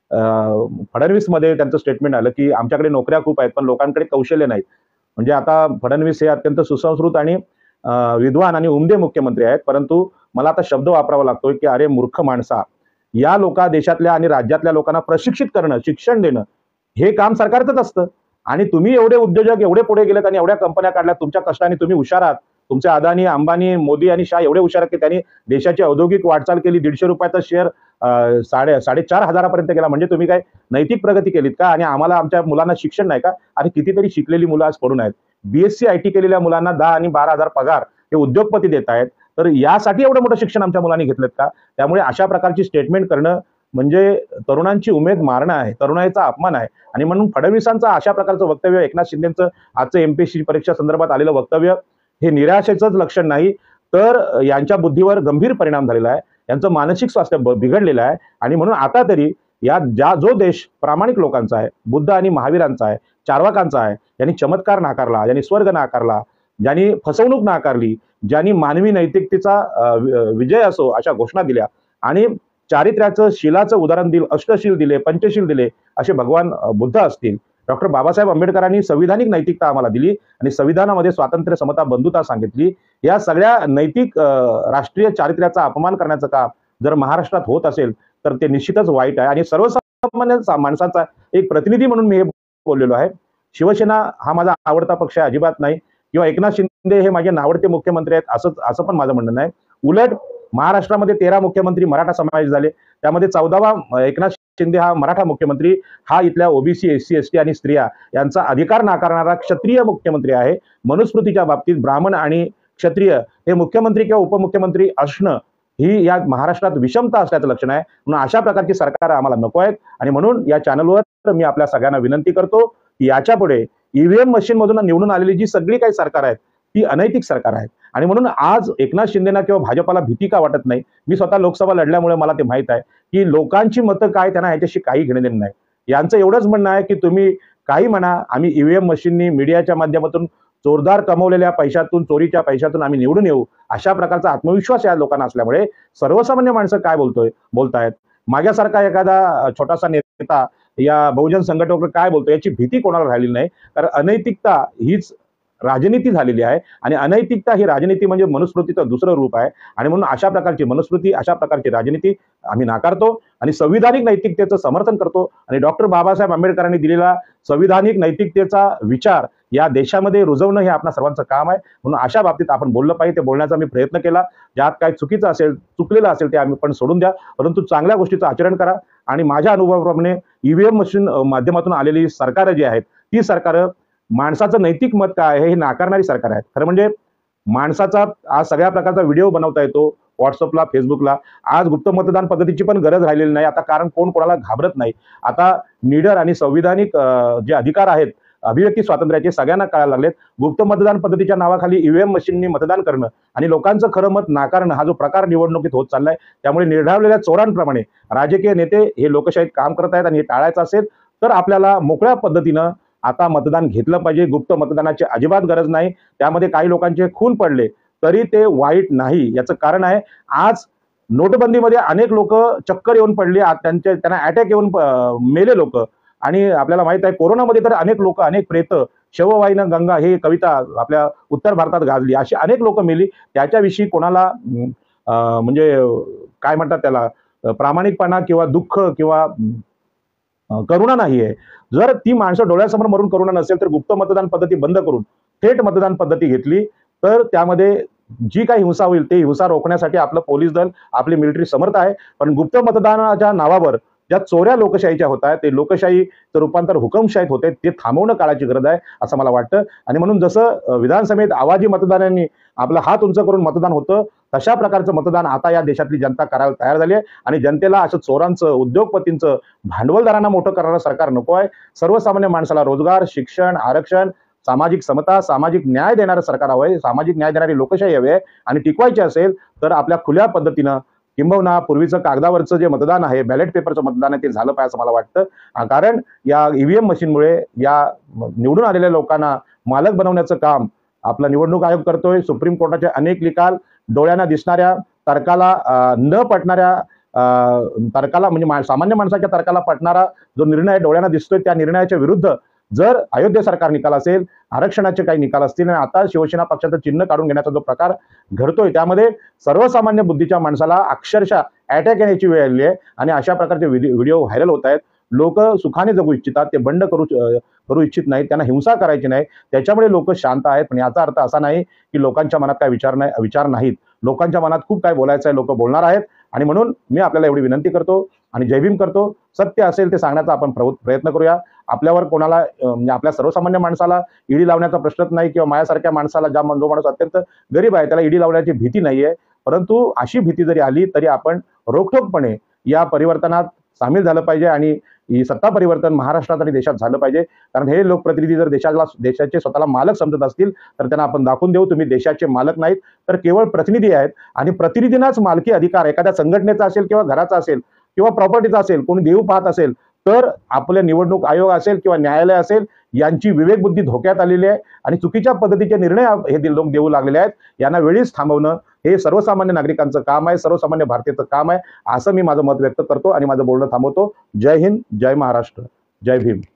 फडणवीसमध्ये त्यांचं स्टेटमेंट आलं की आमच्याकडे नोकऱ्या खूप आहेत पण लोकांकडे कौशल्य नाहीत. म्हणजे आता फडणवीस हे अत्यंत सुसंस्कृत आणि विद्वान आणि उमदे मुख्यमंत्री आहेत, परंतु मला आता शब्द वापरावा लागतोय की अरे मूर्ख माणसा, या देशातल्या आणि राज्यातल्या लोकांना प्रशिक्षित करणं, शिक्षण देणं हे काम सरकारचंच असतं आणि तुम्ही एवढे उद्योजक एवढे पुढे गेलेत आणि एवढ्या कंपन्या काढल्यात, तुमच्या कष्टाने तुम्ही हुशार आहात. तुमचे अदानी, अंबानी, मोदी आणि शाह एवढे हुशार आहेत की त्यांनी देशाची औद्योगिक वाटचाल केली. 150 रुपयाचा शेअर 4,500 गेला. म्हणजे तुम्ही काय नैतिक प्रगती केलीत का? आणि आम्हाला आमच्या मुलांना शिक्षण नाही का? आणि कितीतरी शिकलेली मुलं आज पडून आहेत. BSc IT केलेल्या मुलांना 10 आणि 12,000 पगार हे उद्योगपती देत आहेत. तर यासाठी एवढं मोठं शिक्षण आमच्या मुलांनी घेतलेत का? त्यामुळे अशा प्रकारची स्टेटमेंट करणं म्हणजे तरुणांची उमेद मारणं आहे, तरुणाईचा अपमान आहे. आणि म्हणून फडणवीसांचं अशा प्रकारचं वक्तव्य, एकनाथ शिंदेचं आजचं MPSC परीक्षा संदर्भात आलेलं वक्तव्य हे निराशेचंच लक्षण नाही तर यांच्या बुद्धीवर गंभीर परिणाम झालेला आहे, यांचं मानसिक स्वास्थ्य बिघडलेलं आहे. आणि म्हणून आता तरी जो देश प्रामाणिक लोकांचा आहे, बुद्ध आणि महावीरांचा आहे, चार्वाकांचा आहे, ज्यांनी चमत्कार नाकारला, ज्यांनी स्वर्ग नाकारला, ज्यांनी फसवणूक नाकारली, ज्यांनी मानवी नैतिकतेचा विजय असो अशा घोषणा दिल्या आणि चारित्र्याचं शीलाचं उदाहरण दिलं, अष्टशील दिले, पंचशील दिले, असे भगवान बुद्ध असतील. डॉक्टर बाबासाहेब आंबेडकरांनी संविधानिक नैतिकता आम्हाला दिली आणि संविधानामध्ये स्वातंत्र्य, समता, बंधुता सांगितली. या सगळ्या नैतिक राष्ट्रीय चारित्र्याचा अपमान करण्याचं काम जर महाराष्ट्रात होत असेल तर ते निश्चितच वाईट आहे. आणि सर्वसामान्य माणसाचा एक प्रतिनिधी म्हणून मी हे बोललेलो आहे. शिवसेना हा माझा आवडता पक्ष आहे अजिबात नाही, किंवा एकनाथ शिंदे हे माझे नावडते मुख्यमंत्री आहेत असं पण माझं म्हणणं नाही. उलट महाराष्ट्रामध्ये 13 मुख्यमंत्री मराठा समाज झाले, त्यामध्ये 14वा एकनाथ शिंदे हा मराठा मुख्यमंत्री, हा इथल्या ओबीसी, एससी, एसटी आणि स्त्रिया यांचा अधिकार नाकारणारा क्षत्रिय मुख्यमंत्री आहे. मनुस्मृतीच्या बाबतीत ब्राह्मण आणि क्षत्रिय हे मुख्यमंत्री किंवा उपमुख्यमंत्री असणं ही या महाराष्ट्रात विषमता असल्याचं लक्षण आहे. म्हणून अशा प्रकारची सरकार आम्हाला नको आहेत. आणि म्हणून या चॅनलवर मी आपल्या सगळ्यांना विनंती करतो की याच्या पुढे ईव्हीएम मशीन मधून निवडून आलेली जी सगळी काही सरकार आहेत ती अनैतिक सरकार आहेत. आणि म्हणून आज एकनाथ शिंदेना किंवा भाजपाला भीती का वाटत नाही, मी स्वतः लोकसभा लढल्यामुळे मला ते माहित आहे की लोकांची मतं काय त्यांना याच्याशी काही घेणं देणं नाही. यांचं एवढंच म्हणणं आहे की तुम्ही काही म्हणा, आम्ही ईव्हीएम मशीननी मीडियाच्या माध्यमातून जोरदार कमवलेल्या पैशातून, चोरीच्या पैशातून आम्ही निवडून येऊ, अशा प्रकारचा आत्मविश्वास या लोकांना असल्यामुळे सर्वसामान्य माणसं काय बोलतायत, माझ्यासारखा एखादा छोटासा नेता या बहुजन संघटनेवर काय बोलतो याची भीती कोणाला राहिलेली नाही. कारण अनैतिकता हीच राजनीती झालेली आहे आणि अनैतिकता ही राजनीती म्हणजे मनुस्मृतीचं दुसरं रूप आहे. आणि म्हणून अशा प्रकारची मनुस्मृती, अशा प्रकारची राजनीती आम्ही नाकारतो आणि संविधानिक नैतिकतेचं समर्थन करतो. आणि डॉक्टर बाबासाहेब आंबेडकरांनी दिलेला संविधानिक नैतिकतेचा विचार या देशामध्ये रुजवणं हे आपल्या सर्वांचं काम आहे. म्हणून अशा बाबतीत आपण बोललं पाहिजे, ते बोलण्याचा मी प्रयत्न केला. ज्यात काय चुकीचं असेल, चुकलेलं असेल ते आम्ही पण सोडून द्या, परंतु चांगल्या गोष्टीचं आचरण करा. आणि माझ्या अनुभवाप्रमाणे ईव्हीएम मशीन माध्यमातून आलेली सरकार जी आहेत ती सरकार माणसाचं नैतिक मत काय आहे हे नाकारणारी सरकार आहेत. खरं म्हणजे माणसाचा आज सगळ्या प्रकारचा व्हिडिओ बनवता येतो व्हॉट्सअपला, फेसबुकला. आज गुप्त मतदान पद्धतीची पण गरज राहिलेली नाही आता, कारण कोण कोणाला घाबरत नाही. आता निडर आणि संविधानिक जे अधिकार आहेत अभिव्यक्ती स्वातंत्र्याचे सगळ्यांना कळायला लागलेत. गुप्त मतदान पद्धतीच्या नावाखाली ईव्हीएम मशीननी मतदान करणं आणि लोकांचं खरं मत नाकारणं हा जो प्रकार निवडणुकीत होत चाललाय, त्यामुळे निर्ढावलेल्या चोरांप्रमाणे राजकीय नेते हे लोकशाहीत काम करत आहेत. आणि हे टाळायचं असेल तर आपल्याला मोकळ्या पद्धतीनं आता मतदान घेतलं पाहिजे. गुप्त मतदानाची अजिबात गरज नाही. त्यामध्ये काही लोकांचे खून पडले तरी ते वाईट नाही. याचं कारण आहे, आज नोटबंदीमध्ये अनेक लोक चक्कर येऊन पडले, त्यांना अटॅक येऊन मेले लोक. आणि आपल्याला माहित आहे कोरोनामध्ये तर अनेक लोक, अनेक प्रेत, शववाहिनं गंगा हे कविता आपल्या उत्तर भारतात गाजली, अशी अनेक लोक मेली. त्याच्याविषयी कोणाला म्हणजे काय म्हणतात त्याला, प्रामाणिकपणा किंवा दुःख किंवा करुणा नाही आहे. जर ती माणसं डोळ्यासमोर मरून करुणा नसेल तर गुप्त मतदान पद्धती बंद करून थेट मतदान पद्धती घेतली तर त्यामध्ये जी काही हिंसा होईल ते हिंसा रोखण्यासाठी आपलं पोलीस दल, आपली मिलिटरी समर्थ आहे. पण गुप्त मतदानाच्या नावावर ज्या चोऱ्या लोकशाहीच्या होत आहेत, ते लोकशाहीचं रूपांतर हुकुमशाहीत होते, ते थांबवणं काळाची गरज आहे असं मला वाटतं. आणि म्हणून जसं विधानसभेत आवाजी मतदारांनी आपला हात उंच करून मतदान होतं, तशा प्रकारचं मतदान आता या देशातली जनता करायला तयार झाली आहे. आणि जनतेला असं चोरांचं, उद्योगपतींचं, भांडवलदारांना मोठं करणारं सरकार नको आहे. सर्वसामान्य माणसाला रोजगार, शिक्षण, आरक्षण, सामाजिक समता, सामाजिक न्याय देणारं सरकार हवं आहे. सामाजिक न्याय देणारी लोकशाही हवी आहे. आणि टिकवायची असेल तर आपल्या खुल्या पद्धतीनं, किंबहुना पूर्वीचं कागदावरचं जे मतदान आहे, बॅलेट पेपरचं मतदान आहे, ते झालं पाहिजे असं मला वाटतं. कारण या ईव्हीएम मशीनमुळे या निवडून आलेल्या लोकांना मालक बनवण्याचं काम आपला निवडणूक आयोग करतोय. सुप्रीम कोर्टाचे अनेक निकाल, डोळ्यांना दिसणाऱ्या तर्काला न पटणाऱ्या तर्काला, म्हणजे सामान्य माणसाच्या तर्काला पटणारा जो निर्णय डोळ्यांना दिसतोय, त्या निर्णयाच्या विरुद्ध जर अयोध्येसारखा निकाल असेल, आरक्षणाचे काही निकाल असतील, आणि आता शिवसेना पक्षाचं चिन्ह काढून घेण्याचा जो प्रकार घडतोय, त्यामध्ये सर्वसामान्य बुद्धीच्या माणसाला अक्षरशः अटॅक येण्याची वेळ आली आहे. आणि अशा प्रकारचे व्हिडिओ व्हायरल होत आहेत. लोक सुखाने जगू इच्छितात, ते बंड करू इच्छित नाहीत, त्यांना हिंसा करायची नाही. त्याच्यामुळे लोक शांत आहेत. पण याचा अर्थ असा नाही की लोकांच्या मनात काय विचार नाहीत. लोकांच्या मनात खूप काय बोलायचं आहे, लोक बोलणार आहेत. आणि म्हणून मी आपल्याला एवढी विनंती करतो आणि जयभीम करतो. सत्य असेल ते सांगण्याचा आपण प्रयत्न करूया. आपल्यावर कोणाला म्हणजे आपल्या सर्वसामान्य माणसाला ईडी लावण्याचा प्रश्नच नाही, किंवा माझ्यासारख्या माणसाला जो माणूस अत्यंत गरीब आहे त्याला ईडी लावण्याची भीती नाहीये. परंतु अशी भीती जरी आली तरी आपण रोखठोकपणे या परिवर्तनात सामील झालं पाहिजे. आणि ही सत्ता परिवर्तन महाराष्ट्रात आणि देशात झालं पाहिजे. कारण हे लोकप्रतिनिधी जर देशाचे स्वतःला मालक समजत असतील तर त्यांना आपण दाखवून देऊ, तुम्ही देशाचे मालक नाहीत, तर केवळ प्रतिनिधी आहेत. आणि प्रतिनिधींनाच मालकी अधिकार एखाद्या संघटनेचा असेल किंवा घराचा असेल किंवा प्रॉपर्टीचा असेल, कोणी देऊ पाहत असेल तर आपले निवडणूक आयोग असेल किंवा न्यायालय असेल यांची विवेकबुद्धी धोक्यात आलेली आहे आणि चुकीच्या पद्धतीचे निर्णय हे लोक देऊ लागलेले आहेत. यांना वेळीच थांबवणं हे सर्वसामान्य नागरिकांचं काम आहे, सर्वसामान्य भारतीयाचं काम आहे, असं मी माझं मत व्यक्त करतो आणि माझं बोलणं थांबवतो. जय हिंद, जय महाराष्ट्र, जय भीम.